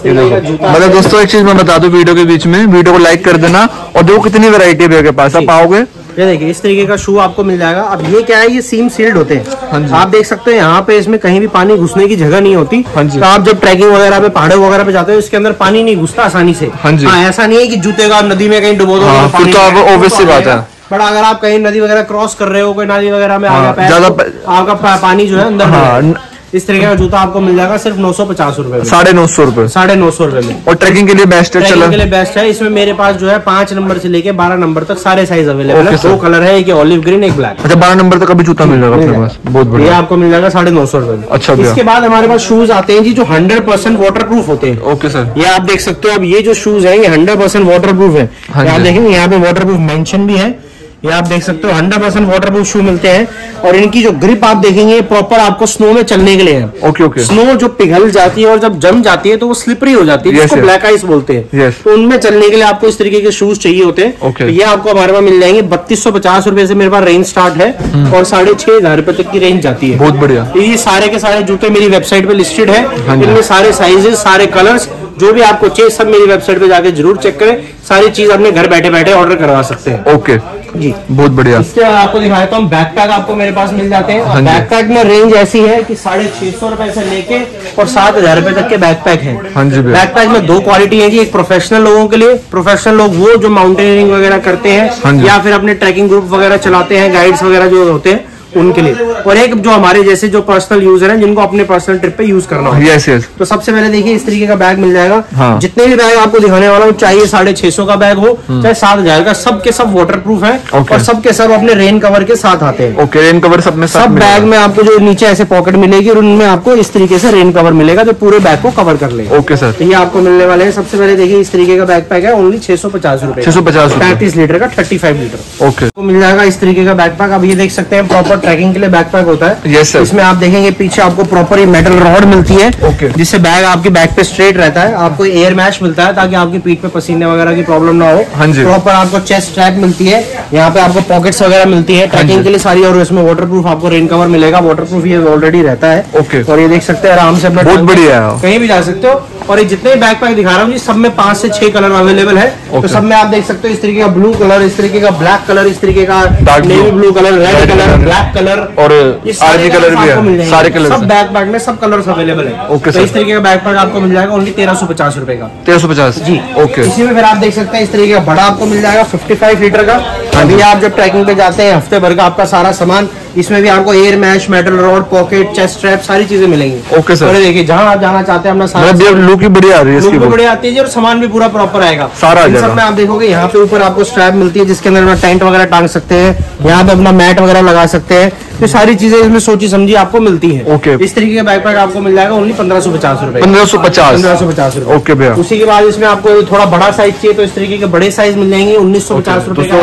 S1: मतलब दोस्तों एक चीज मैं बता दूं वीडियो के बीच में, वीडियो को लाइक कर देना और देखो कितनी वैरायटी है के पास, आप आओगे।
S2: ये देखिए इस तरीके का शू आपको मिल जाएगा। अब ये क्या है, ये सीम सील्ड होते हैं। आप देख सकते हैं यहाँ पे इसमें कहीं भी पानी घुसने की जगह नहीं होती। तो आप जब ट्रैकिंग वगैरह पे पहाड़ों वगैरह पे जाते हो इसके अंदर पानी नहीं घुसता आसानी से। हाँ, ऐसा नहीं है कि जूते का नदी में कहीं डुबो दो,
S1: फिर तो ऑब्वियस सी बात है।
S2: बट अगर आप कहीं नदी वगैरह क्रॉस कर रहे हो, कोई नदी वगैरह में आ गया ज्यादा, आपका पानी जो है अंदर, इस तरीके का जूता आपको मिल जाएगा सिर्फ नौ सौ पचास रूपये, साढ़े नौ सौ रूपये साढ़े नौ सौ रूपये में।
S1: और ट्रैकिंग के लिए बेस्ट है, ट्रैकिंग
S2: के लिए बेस्ट है। इसमें मेरे पास जो है पांच नंबर से लेके बारह नंबर तक सारे साइज अवेलेबल है। दो कलर है, एक ऑलिव ग्रीन, एक ब्लैक।
S1: अच्छा, बारह नंबर तक अभी जूता मिल जाएगा अपने पास, बहुत बढ़िया।
S2: ये आपको मिल जाएगा साढ़े नौ सौ रूपये। अच्छा, इसके बाद हमारे पास शूज आते हैं जी जो हंड्रेड परसेंट वाटर प्रूफ होते हैं।
S1: ओके सर,
S2: ये आप देख सकते हो। अब ये जो शूज है ये हंड्रेड परसेंट वाटर प्रूफ है। आप देखेंगे यहाँ पे वाटर प्रूफ मेंशन भी है। ये आप देख सकते हो hundred percent water proof shoe मिलते हैं। और इनकी जो ग्रिप आप देखेंगे प्रॉपर आपको स्नो में चलने के लिए है।
S1: Okay okay.
S2: स्नो जो पिघल जाती है और जब जम जाती है तो वो स्लिपरी हो जाती है, जिसको ब्लैक आइस बोलते हैं। तो उनमें चलने के लिए आपको इस तरीके के शूज चाहिए होते हैं। तो ये आपको हमारे पास मिल जाएंगे बत्तीस सौ पचास रुपए से मेरे पास रेंज स्टार्ट है और साढ़े छह हजार रुपए तक की रेंज जाती है।
S1: बहुत बढ़िया।
S2: ये सारे के सारे जूते मेरी वेबसाइट पे लिस्टेड है। इनमें सारे साइजेस, सारे कलर्स, जो भी आपको चाहिए सब मेरी वेबसाइट पे जाके जरूर चेक करें। सारी चीज अपने घर बैठे बैठे ऑर्डर करवा सकते हैं।
S1: ओके जी, बहुत बढ़िया।
S2: इसके बाद आपको दिखाता हूँ बैकपैक आपको मेरे पास मिल जाते हैं। बैकपैक में रेंज ऐसी है कि साढ़े छह सौ रुपए से लेके और सात हजार रुपए तक के बैकपैक है।
S1: हाँ जी।
S2: बैकपैक में दो क्वालिटी है जी, एक प्रोफेशनल लोगों के लिए, प्रोफेशनल लोग वो जो माउंटेनियरिंग वगैरह करते हैं या फिर अपने ट्रैकिंग ग्रुप वगैरह चलाते हैं, गाइड्स वगैरह जो होते हैं उनके लिए, और एक जो हमारे जैसे जो पर्सनल यूजर हैं जिनको अपने पर्सनल ट्रिप पे यूज करना हो।
S1: Yes yes.
S2: तो सबसे पहले देखिए इस तरीके का बैग मिल जाएगा।
S1: हाँ।
S2: जितने भी बैग आपको दिखाने वाला हूँ, चाहे साढ़े छह सौ का बैग हो चाहे सात हजार का, सब के सब वाटर प्रूफ है और सब के सब अपने रेन कवर के साथ आते हैं।
S1: ओके, रेन कवर सब में
S2: सब बैग में आपको जो नीचे ऐसे पॉकेट मिलेगी और उनमें आपको इस तरीके से रेन कवर मिलेगा जो पूरे बैग को कवर कर लेगा।
S1: Okay sir.
S2: तो ये आपको मिलने वाले हैं। सबसे पहले देखिए इस तरीके का बैग पैक है, ओनली छह सौ पचास रुपए,
S1: छह सौ पचास
S2: पैंतीस लीटर का, थर्टी फाइव लीटर।
S1: ओके,
S2: तो मिल जाएगा इस तरीके का बैग पैक। अब ये देख सकते हैं प्रॉपर ट्रैकिंग के लिए बैग पैक होता है।
S1: Yes sir.
S2: इसमें आप देखेंगे पीछे आपको प्रॉपर मेटल रॉड मिलती है।
S1: ओके।
S2: जिससे बैग आपके बैग पे स्ट्रेट रहता है। आपको एयर मैश मिलता है ताकि आपकी पीठ पे पसीने वगैरह की प्रॉब्लम ना हो।
S1: हाँ जी।
S2: प्रॉपर आपको चेस्ट स्ट्रैप मिलती है, यहाँ पे आपको पॉकेट्स वगैरह मिलती है ट्रैकिंग के लिए सारी, और इसमें वाटरप्रूफ आपको रेन कवर मिलेगा। वाटरप्रूफ ये ऑलरेडी रहता है।
S1: ओके।
S2: और ये देख सकते हैं आराम से अपना
S1: बहुत बढ़िया है,
S2: कहीं भी जा सकते हो। और ये जितने बैग पैक दिखा रहा हूँ सब में पांच से छह कलर अवेलेबल है। तो सब में आप देख सकते हो इस तरीके का ब्लू कलर, इस तरीके का ब्लैक कलर, इस तरीके का navy blue colour, red colour, black colour और
S1: आर्मी कलर भी है। सारे कलर
S2: सब बैग पैक में सब कलर्स अवेलेबल है।
S1: ओके।
S2: तो इस तरीके का बैग पैक आपको मिल जाएगा ओनली तेरह सौ पचास रुपए का।
S1: तेरह सौ पचास
S2: जी।
S1: ओके।
S2: इसी में फिर आप देख सकते हैं इस तरीके का बड़ा आपको मिल जाएगा पचपन लीटर का। अभी आप जब ट्रैकिंग पे जाते हैं हफ्ते भर का आपका सारा सामान, इसमें भी आपको air mesh, metal rod, pocket, chest strap सारी चीजें मिलेंगी।
S1: Okay sir.
S2: देखिए जहाँ आप जाना चाहते हैं अपना सारा
S1: लुक ही बढ़िया आ रही है,
S2: लुक भी बढ़िया आती है और सामान भी पूरा प्रॉपर आएगा
S1: सारा। इन
S2: सब में आप देखोगे यहाँ पे ऊपर आपको स्ट्रैप मिलती है जिसके अंदर टेंट वगैरह टांग सकते हैं, यहाँ पे अपना मैट वगैरह लगा सकते हैं। तो सारी चीजें इसमें सोची समझी आपको मिलती है।
S1: ओके।
S2: इस तरीके का बैग पैक आपको मिल जाएगा ओनली पंद्रह सौ पचास रुपए।
S1: पंद्रह सौ पचास
S2: पंद्रह सौ पचास रुपए।
S1: ओके भैया।
S2: उसी के बाद इसमें आपको थोड़ा बड़ा साइज चाहिए तो इस तरीके के बड़े साइज मिल जाएंगे उन्नीस सौ पचास रुपए का।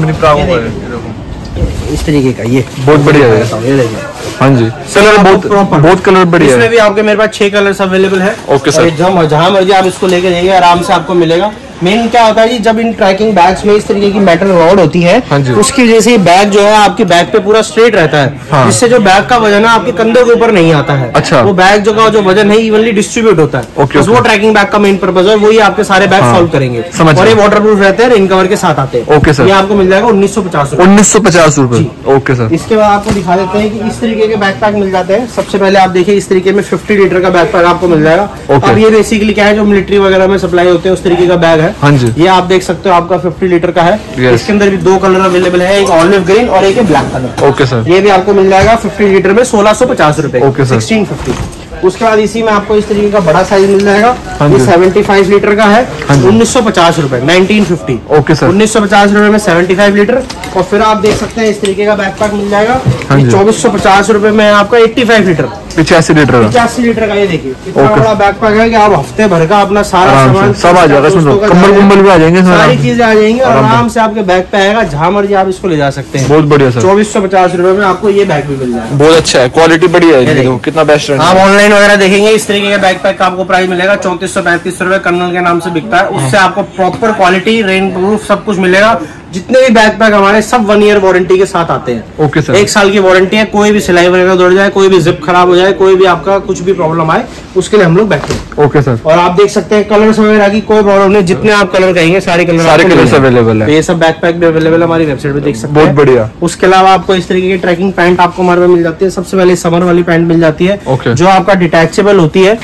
S2: इस तरीके का ये
S1: बहुत बढ़िया है।
S2: ये देखिए,
S1: हाँ जी कलर बहुत बहुत कलर बढ़िया है।
S2: इसमें भी आपके मेरे पास छह कलर्स अवेलेबल है।
S1: Okay sir.
S2: जहाँ मर्जी आप इसको लेके जाइए आराम से आपको मिलेगा। मेन क्या होता है जी, जब इन ट्रैकिंग बैग्स में इस तरीके की मेटल रॉड होती है उसकी वजह से बैग जो है आपके बैग पे पूरा स्ट्रेट रहता है। हाँ। जिससे जो बैग का वजन है आपके कंधों के ऊपर नहीं आता है। अच्छा। वो बैग जो का जो वजन है इवनली डिस्ट्रीब्यूट होता है। ओके, बस वो ट्रैकिंग बैग का मेन पर्पज है, वही आपके सारे बैग सॉल्व करेंगे। और ये वाटर प्रूफ रहते हैं, रेन कवर के साथ आते हैं।
S1: Okay sir.
S2: ये आपको मिल जाएगा उन्नीस सौ पचास रुपए।
S1: उन्नीस सौ पचास रुपए। Okay sir.
S2: इसके बाद आपको दिखा देते हैं कि इस तरीके के बैग पैक मिल जाते हैं। सबसे पहले आप देखिए इस तरीके में पचास लीटर का बैग पैक आपको मिल जाएगा। अब ये बेसिकली क्या है, जो मिलिट्री वगैरह में सप्लाई होते हैं उस तरीके का बैग है। हाँ जी। ये आप देख सकते हो आपका पचास लीटर का है। इसके अंदर भी दो कलर अवेलेबल है, एक ऑलिव ग्रीन और एक ब्लैक कलर। Okay sir. ये भी आपको मिल जाएगा पचास लीटर में सोलह सौ पचास रुपए। Okay sir. सोलह सौ पचास। उसके बाद इसी में आपको इस तरीके का बड़ा साइज मिल जाएगा। ये पचहत्तर लीटर का है, उन्नीस सौ पचास रुपए, उन्नीस सौ पचास। Okay sir. उन्नीस सौ पचास रुपए में पचहत्तर लीटर। और फिर आप देख सकते हैं इस तरीके का बैग पैक मिल जाएगा चौबीस सौ पचास रुपए में आपका पचासी लीटर। पिचासी लीटर पिचासी लीटर का। ये देखिए कितना बड़ा बैग पैक है कि आप हफ्ते भर का अपना सारा सामान
S1: सब आ जाएगा, कंबल कुंबल भी आ जाएंगे,
S2: सारी चीजें आ जाएंगी और आराम से आपके बैग पे आएगा। जहाँ मर्जी आप इसको ले जा सकते हैं।
S1: बहुत बढ़िया सर।
S2: चौबीस सौ पचास रुपए में आपको ये बैग भी मिल जाएगा।
S1: बहुत अच्छा है, क्वालिटी बढ़िया है, कितना बेस्ट है।
S2: आप ऑनलाइन वगैरह देखेंगे इस तरीके के बैग पैक का आपको प्राइस मिलेगा चौंतीस सौ पैंतीस रुपए, कर्नल के नाम से बिकता है। उससे आपको प्रॉपर क्वालिटी, रेन प्रूफ सब कुछ मिलेगा। जितने भी बैग पैक हमारे सब वन ईयर वारंटी के साथ आते हैं। Okay sir. एक साल की वारंटी है, कोई भी सिलाई वगैरह उड़ जाए, कोई भी जिप खराब हो जाए, कोई भी आपका कुछ भी प्रॉब्लम आए उसके लिए हम लोग बैठते हैं। Okay sir. और आप देख सकते हैं कलर्स वगैरह की कोई प्रॉब्लम नहीं, जितने आप कलर कहेंगे सारे कलर
S1: सारे कलर्स अवेलेबल है।
S2: ये सब बैग पैक भी अवेलेबल है, हमारी वेबसाइट पे देख सकते हैं।
S1: बहुत बढ़िया।
S2: उसके अलावा आपको इस तरीके की ट्रैकिंग पैंट आपको हमारे में मिल जाती है। सबसे पहले समर वाली पैंट मिल जाती है जो आपका डिटैचेबल होती है।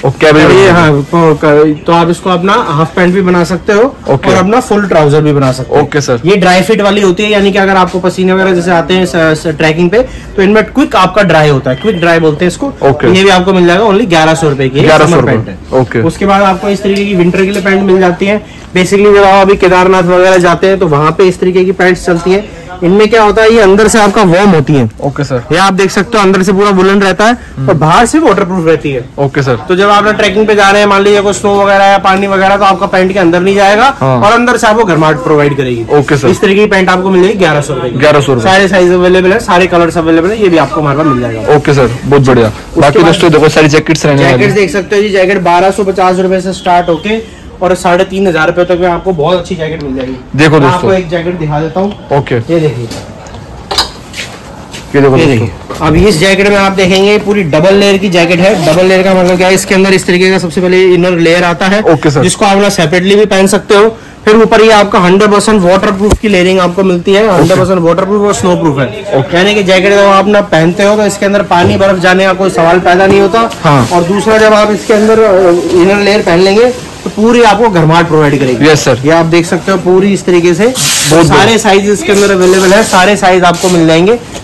S2: तो आप इसको अपना हाफ पैंट भी बना सकते हो और अपना फुल ट्राउजर भी बना सकते हो। Okay sir. ये ड्राई फिट वाली होती है, यानी कि अगर आपको पसीने वगैरह जैसे आते हैं ट्रैकिंग पे तो इनमें क्विक आपका ड्राई होता है, क्विक ड्राई बोलते हैं इसको। ओके। ये भी आपको मिल जाएगा ओनली ग्यारह सौ रुपए की ग्यारह सौ पैंट है। ओके। उसके बाद आपको इस तरीके की विंटर के लिए पैंट मिल जाती है। बेसिकली जब आप अभी केदारनाथ वगैरह जाते हैं तो वहां पे इस तरीके की पैंट्स चलती है। इनमें क्या होता है, ये अंदर से आपका वार्म होती है। Okay sir. ये आप देख सकते हो अंदर से पूरा वुलन रहता है और बाहर से वाटर प्रूफ रहती है। Okay sir. तो जब आप ट्रैकिंग पे जा रहे हैं, मान लीजिए कोई स्नो वगैरह या पानी वगैरह, तो आपका पैंट के अंदर नहीं जाएगा और अंदर से आपको गर्माहट प्रोवाइड करेगी। Okay sir. इस तरीके की पैंट आपको मिल जाएगी ग्यारह सौ रुपए ग्यारह सौ सारे साइज अवेलेबल है, सारे कलर्स अवेलेबल है। ये भी आपको हमारे पास मिल जाएगा। ओके सर, बहुत बढ़िया। बाकी दोस्तों देखो सारी जैकेट्स जैकेट देख सकते हो जी। जैकेट बारह सौ पचास रुपए से स्टार्ट होके और साढ़े तीन हजार रुपए तक में आपको बहुत अच्छी जैकेट मिल जाएगी। देखो दोस्तों, आपको एक जैकेट दिखा देता हूँ। ओके। ये देखिए, ये देखिए। अब इस जैकेट में आप देखेंगे पूरी डबल लेयर की जैकेट है। डबल लेयर का मतलब क्या है, इसके अंदर इस तरीके का सबसे पहले इनर लेयर आता है। Okay sir. जिसको आप सेपरेटली भी पहन सकते हो। फिर ऊपर ये आपका हंड्रेड परसेंट वाटर प्रूफ की लेयरिंग आपको मिलती है। हंड्रेड परसेंट वाटर प्रूफ और स्नो प्रूफ है। यानी कि जैकेट जब आप ना पहनते हो तो इसके अंदर पानी बर्फ जाने का कोई सवाल पैदा नहीं होता। हाँ। और दूसरा, जब आप इसके अंदर इनर लेयर पहन लेंगे तो पूरी आपको गर्माहट प्रोवाइड करेगी। Yes sir. ये आप देख सकते हो पूरी इस तरीके से। सारे साइज इसके अंदर अवेलेबल है, सारे साइज आपको मिल जाएंगे।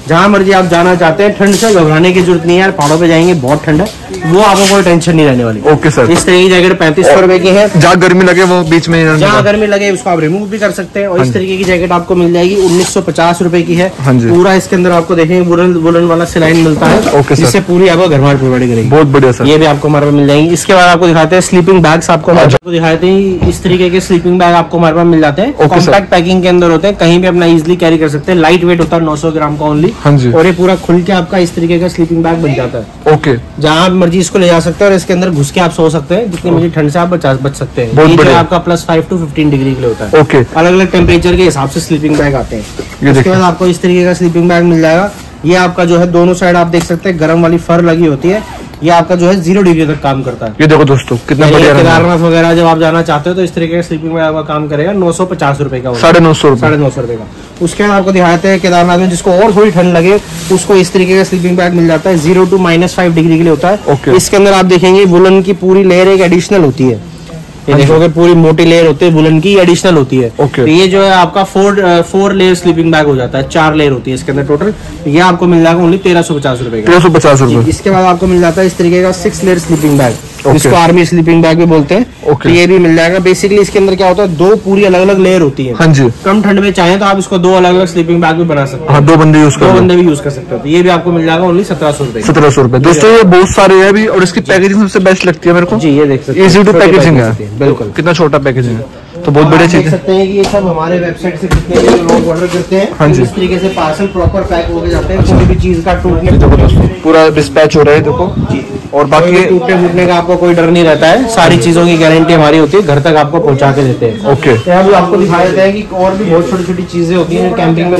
S2: जहाँ मर्जी आप जाना चाहते हैं, ठंड से घबराने की जरूरत नहीं है यार, पहाड़ों पे जाएंगे बहुत ठंड है, वो आपको कोई टेंशन नहीं रहने वाली।
S1: Okay sir.
S2: इस तरीके की जैकेट पैंतीस सौ रुपए की है।
S1: जहाँ गर्मी लगे वो बीच में,
S2: जहाँ गर्मी लगे उसको आप रिमूव भी कर सकते हैं। और इस तरीके की जैकेट आपको मिल जाएगी उन्नीस सौ पचास रुपए की है। पूरा इसके अंदर आपको देखेंगे वुलन वुलन वाला सिलाइन मिलता है, जिससे पूरी आपको घरमाट प्रोवाइड करेगी।
S1: बहुत बढ़िया सर।
S2: ये भी आपको हमारे पास मिल जाएंगी। इसके बाद आपको दिखाते हैं स्लीपिंग बैग्स, आपको आपको दिखाते हैं इस तरीके के स्लीपिंग बैग आपको हमारे पास मिल जाते हैं। कॉम्पैक्ट पैकिंग के अंदर होते हैं, कहीं भी अपना इजिली कैरी कर सकते हैं। लाइट वेट होता है नौ सौ ग्राम का ओनली। और ये पूरा खुल के आपका इस तरीके का स्लीपिंग बैग बन जाता है।
S1: ओके,
S2: जहाँ आप मर्जी इसको ले जा सकते हैं और इसके अंदर घुस के आप सो सकते हैं, जितनी मर्जी ठंड से आप बचा बच सकते हैं। बहुत बढ़िया। आपका plus five to fifteen degree के लिए होता है।
S1: ओके,
S2: अलग अलग टेम्परेचर के हिसाब से स्लीपिंग बैग आते हैं। इसके बाद आपको इस तरीके का स्लीपिंग बैग मिल जाएगा। ये आपका जो है दोनों साइड आप देख सकते हैं गर्म वाली फर लगी होती है। ये आपका जो है जीरो डिग्री तक काम करता है।
S1: ये देखो दोस्तों कितना बढ़िया।
S2: केदारनाथ वगैरह जब आप जाना चाहते हो तो इस तरीके का स्लीपिंग बैग आपका काम करेगा। नौ सौ पचास रुपए का,
S1: साढ़े नौ सौ
S2: साढ़े नौ सौ रुपए का। उसके बाद आपको दिखाते हैं केदारनाथ में जिसको और थोड़ी ठंड लगे उसको इस तरीके का स्लीपिंग बैग मिल जाता है। Zero to minus five degree के लिए होता है।
S1: okay.
S2: इसके अंदर आप देखेंगे वुलन की पूरी लेयर एक एडिशनल होती है। ये देखोगे पूरी मोटी लेयर होती है वुलन की, एडिशनल होती है।
S1: okay.
S2: तो ये जो है आपका four four layer sleeping bag हो जाता है। चार लेयर होती है इसके अंदर टोटल। ये आपको मिल जाएगा ओनली तेरह सौ पचास रुपए का।
S1: तेरह सौ पचास रुपए।
S2: इसके बाद आपको मिल जाता है इस तरीके का सिक्स लेयर स्लीपिंग बैग, जिसको आर्मी स्लीपिंग बैग भी बोलते हैं।
S1: okay.
S2: तो ये भी मिल जाएगा। बेसिकली इसके अंदर क्या होता है, दो पूरी अलग अलग लेयर होती है।
S1: हाँ जी।
S2: कम ठंड में चाहें तो आप इसको दो अलग अलग स्लीपिंग बैग भी बना सकते हैं।
S1: हाँ, दो बंदे यूज
S2: दो बंदे भी यूज कर सकते हो। तो ये भी आपको मिल जाएगा ओनली सत्रह सौ रुपए।
S1: सत्रह सौ रुपए। दोस्तों ये बहुत सारे हैं भी, और इसकी पैकेजिंग सबसे बेस्ट लगती है मेरे को।
S2: जी, ये देख सकते हैं
S1: इजी टू पैकेजिंग है,
S2: बिल्कुल।
S1: कितना छोटा पैकेजिंग है, तो बहुत बढ़िया चीज है।
S2: देख सकते हैं कि ये सब हमारे वेबसाइट से कितने भी लोग ऑर्डर करते हैं।
S1: हाँ जी।
S2: इस तरीके से पार्सल प्रॉपर पैक होके जाते हैं, कोई भी चीज का टूटने
S1: देखो दोस्तों पूरा डिस्पैच हो रहा है, देखो जी। और बाकी
S2: टूटने फूटने का आपको कोई डर नहीं रहता है। सारी चीजों की गारंटी हमारी होती है, घर तक आपको पहुंचा के देते हैं।
S1: ओके,
S2: अभी आपको दिखा देते हैं कि और भी बहुत छोटी छोटी चीजें होती हैं कैंपिंग में।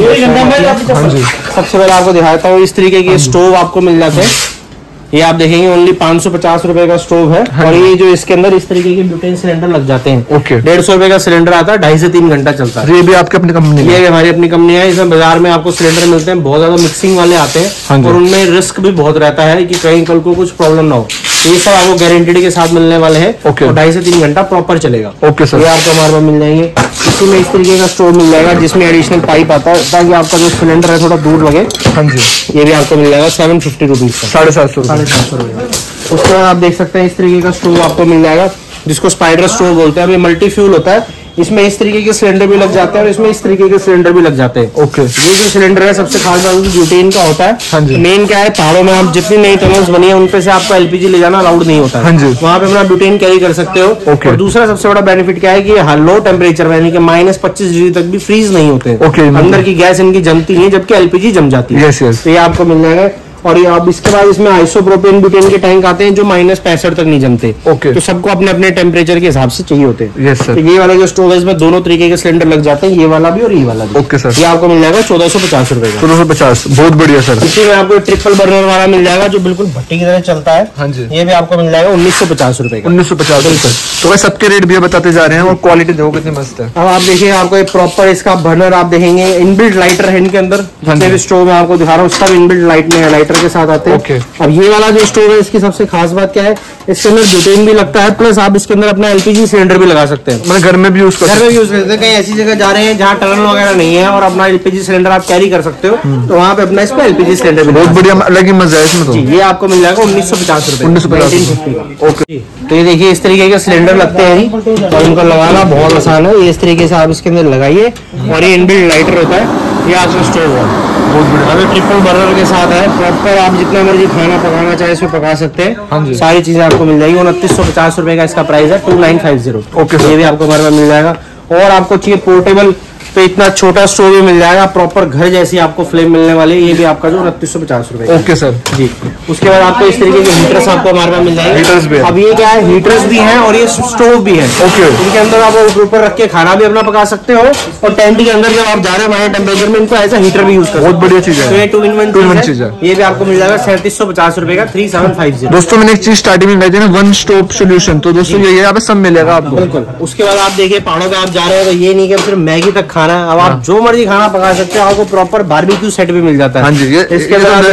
S1: हाँ जी।
S2: सबसे पहले आपको दिखाता हूँ इस तरीके की स्टोव आपको मिल जाते हैं। ये आप देखेंगे ओनली पाँच सौ पचास रुपए का स्टोव है। और ये जो इसके अंदर इस तरीके के ब्यूटेन सिलेंडर लग जाते हैं।
S1: ओके,
S2: डेढ़ सौ रुपए का सिलेंडर आता है, ढाई से तीन घंटा चलता है।
S1: ये भी आपकी अपनी कंपनी है?
S2: ये हमारी अपनी कंपनी है। इसमें बाजार में आपको सिलेंडर मिलते हैं, बहुत ज्यादा मिक्सिंग वाले आते हैं और उनमें रिस्क भी बहुत रहता है कि कहीं कल को कुछ प्रॉब्लम ना हो। ये सब आपको गारंटेड के साथ मिलने वाले हैं। और ढाई से तीन घंटा प्रॉपर चलेगा।
S1: Okay sir.
S2: ये आपको हमारे पास मिल जाएंगे। इसी में इस तरीके का स्टोव मिल जाएगा जिसमें एडिशनल पाइप आता है ताकि आपका जो सिलेंडर है थोड़ा दूर लगे।
S1: हाँ जी।
S2: ये भी आपको मिल जाएगा सेवन फिफ्टी रुपीज का,
S1: साढ़े सात सौ
S2: साढ़े सात सौ रुपए। उसके बाद आप देख सकते हैं इस तरीके का स्टोव आपको मिल जाएगा जिसको स्पाइडर स्टोव बोलते हैं। अभी मल्टी फ्यूल होता है, इसमें इस तरीके के सिलेंडर भी लग जाते हैं और इसमें इस तरीके के सिलेंडर भी लग जाते हैं।
S1: ओके,
S2: ये जो सिलेंडर है सबसे खास बात ब्यूटेन का होता है।
S1: हाँ जी।
S2: मेन क्या है, पहाड़ों में आप जितनी नई टनल्स बनी है उन पे से आपको एलपीजी ले जाना अलाउड नहीं होता है।
S1: हाँ जी।
S2: वहाँ पे अपना ब्यूटेन कैरी कर सकते हो।
S1: ओके।
S2: और दूसरा सबसे बड़ा बेनिफिट क्या है कि लो टेम्परेचर यानी कि माइनस पच्चीस डिग्री तक भी फ्रीज नहीं होते।
S1: ओके,
S2: अंदर की गैस इनकी जमती नहीं है, जबकि एलपीजी जम जाती है।
S1: Yes yes.
S2: तो ये आपको मिल जाएगा। और ये अब इसके बाद इसमें आइसोप्रोपेन ब्यूटेन के टैंक आते हैं जो माइनस पैंसठ तक नहीं जमते।
S1: ओके।
S2: तो सबको अपने अपने टेम्परेचर के हिसाब से चाहिए होते हैं।
S1: Yes sir.
S2: तो ये वाला जो स्टोव है इसमें दोनों तरीके के सिलेंडर लग जाते हैं, ये वाला भी और ये वाला भी।
S1: Okay sir.
S2: ये आपको मिल जाएगा चौदह सौ पचास रुपए का।
S1: चौदह सौ पचास, बहुत बढ़िया सर।
S2: इसी में आपको ट्रिपल बर्नर वाला मिल जाएगा जो बिल्कुल भट्टी की तरह चलता है।
S1: हाँ जी।
S2: ये भी आपको मिल जाएगा उन्नीस सौ पचास रुपए का।
S1: उन्नीस सौ पचास रुपए। तो भाई सबके रेट भी बताते जा रहे हैं और क्वालिटी देखो कितनी मस्त है।
S2: अब आप देखिए आपको एक प्रॉपर इसका बर्नर आप देखेंगे, इनबिल्ट लाइटर है इनके अंदर। जितने भी स्टोव में आपको दिखा रहा हूँ सब इनबिल्ट लाइट में लाइटर के साथ आते हैं।
S1: ओके।
S2: अब ये वाला जो स्टोव है इसकी सबसे खास बात क्या है, इसके अंदर ब्यूटेन भी लगता है प्लस आप इसके अंदर अपना एलपीजी सिलेंडर भी लगा सकते हैं।
S1: मतलब घर में भी यूज कर
S2: घर में यूज करते हैं। कहीं ऐसी जगह जा रहे हैं जहाँ टनल वगैरह नहीं है और अपना एलपीजी सिलेंडर आप कैरी कर सकते हो, तो वहाँ पे अपना इसमें एलपीजी सिलेंडर भी
S1: बहुत बढ़िया, अलग ही मजा है इसमें। तो
S2: ये आपको मिल जाएगा उन्नीस सौ पचास रुपए।
S1: उन्नीस सौ पचास
S2: का। ओके। तो ये देखिए इस तरीके के सिलेंडर लगते हैं और इनको लगाना बहुत आसान है। ये इस तरीके से आप इसके अंदर लगाइए और ये इनबिल्ट लाइटर होता है। ये आपका स्टोव है, बहुत बढ़िया। ट्रिपल बर्नर के साथ है, प्रॉपर आप जितना मर्जी खाना पकाना चाहे इसमें पका सकते हैं।
S1: हाँ जी।
S2: सारी चीजें आपको मिल जाएगी। उनतीस सौ पचास रुपए का इसका प्राइस है, two nine five zero.
S1: Okay,
S2: ये भी आपको हमारे पास मिल जाएगा। और आपको चाहिए पोर्टेबल तो इतना छोटा स्टोव भी मिल जाएगा, प्रॉपर घर जैसी आपको फ्लेम मिलने वाली है। ये भी आपका जो उनतीस सौ पचास रुपए।
S1: ओके सर
S2: जी। उसके बाद आपको इस तरीके के हीटर्स आपको हमारे पास मिल जाएंगे।
S1: हीटर्स भी है।
S2: अब ये क्या है, हीटर्स भी हैं और ये स्टोव भी है।
S1: ओके।
S2: इनके अंदर आप ऊपर रख के खाना भी अपना पका सकते हो और टेंट के अंदर जब आप जा रहे हैं हमारे टेम्परेचर में इनको ऐसा हीटर भी यूज कर सकते हो।
S1: बहुत बढ़िया चीज है।
S2: Two in one
S1: two in one चीज है।
S2: ये भी आपको मिल जाएगा सैंतीस सौ पचास रुपए का, थ्री सेवन फाइव जीरो।
S1: दोस्तों मैंने एक चीज स्टार्टिंग में बताई थी ना, वन स्टॉप सोल्यूशन। तो दोस्तों ये यहाँ पे सब मिलेगा आपको।
S2: बिल्कुल। उसके बाद आप देखिए पहाड़ों पे आप जा रहे हो तो ये नहीं कि सिर्फ मैगी तक खाना है, अब आप जो मर्जी खाना पका सकते हो। आपको प्रॉपर बारबेक्यू सेट भी मिल जाता है।
S1: हाँ जी। ये
S2: इसके बाद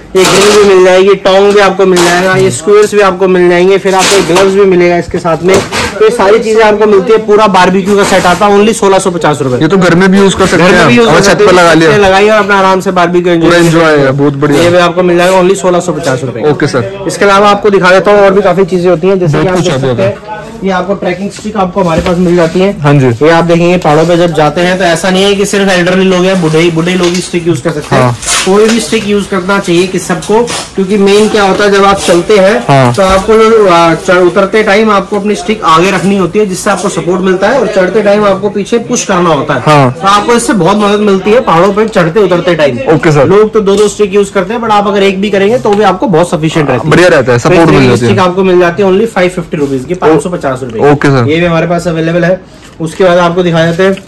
S2: ये ग्रिल भी मिल जाएगी, टोंग भी आपको मिल जाएगा, ये स्क्वेयर्स भी आपको मिल जाएंगे, फिर आपको ग्लव्स भी मिलेगा इसके साथ में। तो ये सारी चीजें आपको मिलती है। पूरा बारबेक्यू का सेट आता है ओनली सोलह सौ पचास रुपए।
S1: ये तो घर में भी यूज कर सकते हैं, छत पर लगा लिया, लगाइए और अपना आराम से बारबेक्यू एंजॉय। बहुत बढ़िया, ये भी आपको मिल जाएगा ओनली सोलह सौ पचास रुपए। Okay sir.
S2: इसके अलावा आपको दिखा देता हूँ और भी काफी चीजें होती है, जैसे कि आप देख सकते हैं ये आपको ट्रैकिंग स्टिक आपको हमारे पास मिल जाती है।
S1: हाँ जी।
S2: ये आप देखेंगे पहाड़ों पे जब जाते हैं तो ऐसा नहीं है कि सिर्फ एल्डरली लोग हैं, बुढ़े बुढ़े लोग ही स्टिक यूज कर सकते हैं। हाँ। कोई भी स्टिक यूज करना चाहिए कि सबको, क्योंकि मेन क्या होता है जब आप चलते हैं हाँ। तो आपको उतरते टाइम आपको अपनी स्टिक आगे रखनी होती है, जिससे आपको सपोर्ट मिलता है, और चढ़ते टाइम आपको पीछे पुश करना होता है। हाँ। तो आपको इससे बहुत मदद मिलती है पहाड़ों पे चढ़ते उतरते टाइम। Okay sir. लोग तो दो दो स्टिक यूज करते हैं, बट आप अगर एक भी करेंगे तो भी आपको बहुत सफिशिएंट रहता है, बढ़िया रहता है, सपोर्ट मिल जाती है। स्टिक आपको मिल जाती है ओनली फाइव फिफ्टी रुपीज की, पाँच सौ पचास रुपए। Okay sir. ये भी हमारे पास अवेलेबल है। उसके बाद आपको दिखा देते हैं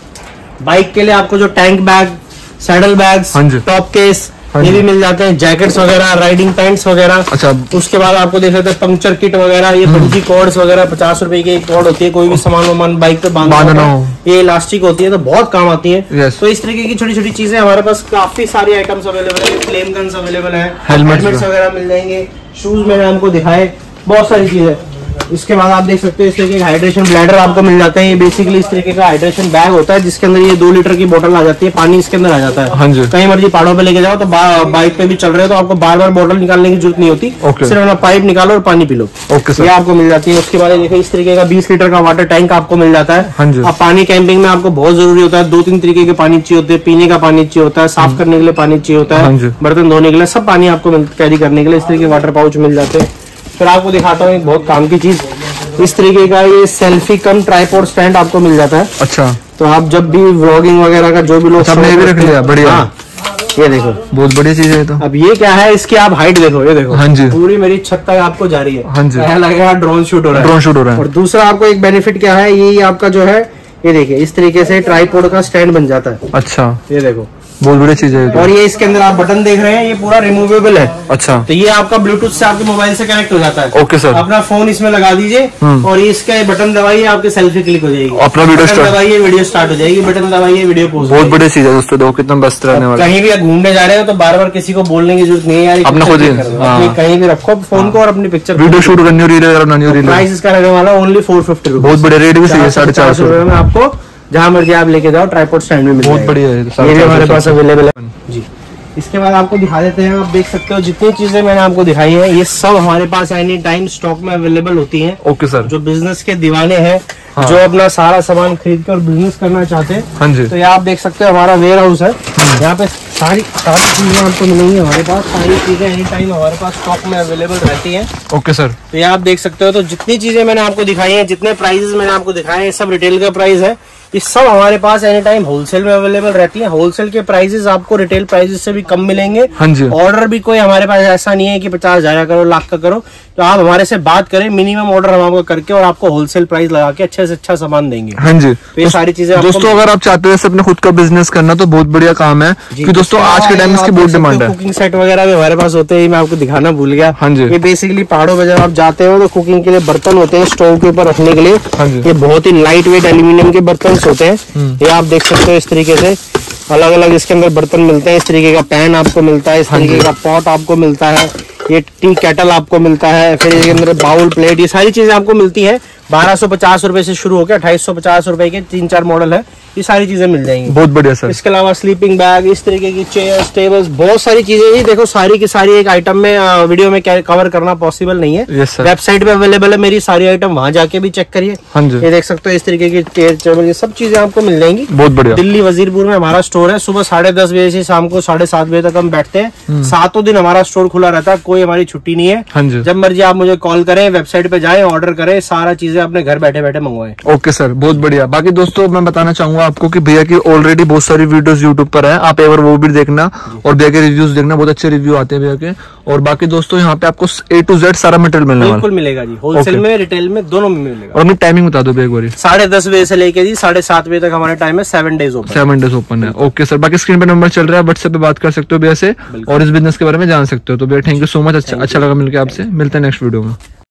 S2: बाइक के लिए आपको जो tank bag, saddle bags, top case, ये भी मिल जाते हैं, जैकेट्स वगैरह, राइडिंग पैंट्स वगैरह। अच्छा। उसके बाद आपको देख सकते हैं पंक्चर किट वगैरह, ये बंजी कॉर्ड्स वगैरह, पचास रुपए की एक कॉर्ड होती है, कोई भी सामान वामान बाइक पे बांधना हो, ये इलास्टिक होती है तो बहुत काम आती है। तो इस तरीके की छोटी छोटी चीजें हमारे पास काफी सारी आइटम्स अवेलेबल है। फ्लेम गन्स अवेलेबल है, हेलमेट्स वगैरह मिल जाएंगे, शूज मैंने हमको दिखाए, बहुत सारी चीजें। इसके बाद आप देख सकते हो इस तरीके का हाइड्रेशन ब्लैडर आपको मिल जाता है। ये बेसिकली इस तरीके का हाइड्रेशन बैग होता है, जिसके अंदर ये दो लीटर की बोतल आ जाती है, पानी इसके अंदर आ जाता है। हाँ जी। कहीं मर्जी पहाड़ों पे लेके जाओ तो बाइक पे भी चल रहे हो तो आपको बार बार बोतल निकालने की जरूरत नहीं होती, सिर्फ अपना पाइप निकालो और पानी पी लो। ओके, ये आपको मिल जाती है। उसके बाद देखिए इस तरीके का बीस लीटर का वाटर टैंक आपको मिल जाता है। हाँ जी। अब पानी कैंपिंग में आपको बहुत जरूरी होता है, दो तीन तरीके के पानी चाहिए होते हैं, पीने का पानी चाहिए होता है, साफ करने के लिए पानी चाहिए होता है, बर्तन धोने के लिए, सब पानी आपको कैरी करने के लिए इस तरीके के वाटर पाउच मिल जाते हैं। फिर आपको दिखाता हूँ एक बहुत काम की चीज, इस तरीके का ये सेल्फी कम ट्राइपॉड स्टैंड आपको मिल जाता है। अच्छा। तो आप जब भी व्लॉगिंग वगैरह का जो भी लोग सबने भी रख लिया, बढ़िया। हाँ। ये देखो बहुत बढ़िया चीज है। तो अब ये क्या है, इसकी आप हाइट देखो, ये देखो। हाँ जी। पूरी मेरी छत तक आपको जा रही है। हाँ जी। लगेगा ड्रोन शूट हो रहा है, ड्रोन शूट हो रहा है। और दूसरा आपको एक बेनिफिट क्या है, ये आपका जो है ये देखिए इस तरीके से ट्राइपॉड का स्टैंड बन जाता है। अच्छा। ये देखो बहुत बड़ी चीज है। और ये इसके अंदर आप बटन देख रहे हैं, ये पूरा रिमूवेबल है। अच्छा। तो ये आपका ब्लूटूथ से आपके मोबाइल से कनेक्ट हो जाता है। Okay sir. अपना फोन इसमें लगा दीजिए और ये इसका बटन दबाइए, आपकी सेल्फी क्लिक हो जाएगी, अपना वीडियो स्टार्ट दबाइए, वीडियो स्टार्ट हो जाएगी, बटन दबाइए, वीडियो पोस्ट। बहुत बड़ी चीज है दोस्तों, देखो कितना मस्त रहने वाला। कहीं भी घूमने जा रहे हो तो बार बार किसी को बोलने की जरूरत नहीं है यार, अपना खुद ही कहीं भी रखो फोन को और अपनी पिक्चर वीडियो शूट करनी हो, रील बनानी हो। प्राइस इसका रहने वाला ओनली फोर फिफ्टी रुपीज। बहुत बढ़िया रेट भी सही है, साढ़े चार सौ रुपए में आपको जहाँ मर्जी आप लेके जाओ ट्राइपॉड स्टैंड में मिल जाएगा। बहुत बढ़िया है, ये भी हमारे पास अवेलेबल है जी। इसके बाद आपको दिखा देते हैं, आप देख सकते हो जितनी चीजें मैंने आपको दिखाई है ये सब हमारे पास एनी टाइम स्टॉक में अवेलेबल होती हैं। Okay sir. जो बिजनेस के दीवाने हैं, हाँ। जो अपना सारा सामान खरीद कर बिजनेस करना चाहते हैं, हाँ जी। तो ये आप देख सकते हो हमारा वेयर हाउस है, यहाँ पे सारी सारी चीजें आपको मिलेंगी हमारे पास, सारी चीजें एनी टाइम हमारे पास स्टॉक में अवेलेबल रहती हैं। Okay sir. तो ये आप देख सकते हो, तो जितनी चीजें मैंने आपको दिखाई है, जितने प्राइजेस मैंने आपको दिखाए हैं, सब रिटेल का प्राइस है। ये सब हमारे पास एनी टाइम होलसेल में अवेलेबल रहती है। होलसेल के प्राइसेस आपको रिटेल प्राइसेस से भी कम मिलेंगे। हाँ जी। ऑर्डर भी कोई हमारे पास ऐसा नहीं है कि पचास हजार करो, लाख का करो, तो आप हमारे से बात करें, मिनिमम ऑर्डर हम आपको करके और आपको होलसेल प्राइस लगा के अच्छे से अच्छा सामान देंगे। हाँ जी। तो ये सारी चीजें दोस्तों, अगर आप चाहते हैं अपने खुद का बिजनेस करना तो बहुत बढ़िया काम है, क्योंकि दोस्तों आज के टाइम इसकी बहुत डिमांड है। कुकिंग सेट वगैरह भी हमारे पास होते हैं, मैं आपको दिखाना भूल गया। हाँ जी। ये बेसिकली पहाड़ों में जब आप जाते हो तो कुकिंग के लिए बर्तन होते हैं स्टोव के ऊपर रखने के लिए। हाँ जी। ये बहुत ही लाइट वेट एल्यूमिनियम के बर्तन होते हैं। ये आप देख सकते हो इस तरीके से अलग अलग इसके अंदर बर्तन मिलते हैं। इस तरीके का पैन आपको मिलता है, इस तरीके का पॉट आपको मिलता है, ये टी केटल आपको मिलता है, फिर इसके अंदर बाउल प्लेट, ये सारी चीजें आपको मिलती है। बारह सौ पचास रुपए से शुरू होकर अट्ठाईस सौ पचास रुपए के तीन चार मॉडल है, ये सारी चीजें मिल जाएंगी। बहुत बढ़िया सर। इसके अलावा स्लीपिंग बैग, इस तरीके की चेयर्स, टेबल्स, बहुत सारी चीजें। ये देखो सारी की सारी एक आइटम में वीडियो में कवर करना पॉसिबल नहीं है। वेबसाइट पे अवेलेबल है मेरी सारी आइटम, वहां जाके भी चेक करिए। हाँ जी। ये देख सकते हो इस तरीके की चेयर टेबल, ये सब चीजें आपको मिल जाएंगी। बहुत बढ़िया। दिल्ली वजीरपुर में हमारा स्टोर है। सुबह साढ़े दस बजे से शाम को साढ़े सात बजे तक हम बैठते हैं। सातों दिन हमारा स्टोर खुला रहता है, कोई हमारी छुट्टी नहीं है। हाँ जी। जब मर्जी आप मुझे कॉल करें, वेबसाइट पे जाए, ऑर्डर करें, सारा चीजें अपने घर बैठे बैठे मंगवाएं। ओके सर, बहुत बढ़िया। बाकी दोस्तों मैं बताना चाहूंगा आपको कि भैया की ऑलरेडी बहुत सारी वीडियोस यूट्यूब पर है, आप एक बार वो भी देखना और भैया के रिव्यूज देखना, बहुत अच्छे रिव्यू आते हैं भैया के। और बाकी दोस्तों यहाँ पे आपको ए टू जेड सारा मटेरियल मिलने वाला है। बिल्कुल मिलेगा जी, होलसेल में रिटेल में दोनों में मिलेगा। और अपनी टाइमिंग बता दो भैया एक बार। साढ़े दस बजे से लेके जी साढ़े सात बजे तक हमारा टाइम है, seven days open seven days open है। Okay sir. बाकी स्क्रीन पे नंबर चल रहा है, व्हाट्सएप पे बात कर सकते हो भैया से और इस बिजनेस के बारे में जान सकते हो। तो भैया थैंक यू सो मच, अच्छा अच्छा लगा मिलकर आपसे। मिलते हैं नेक्स्ट वीडियो में।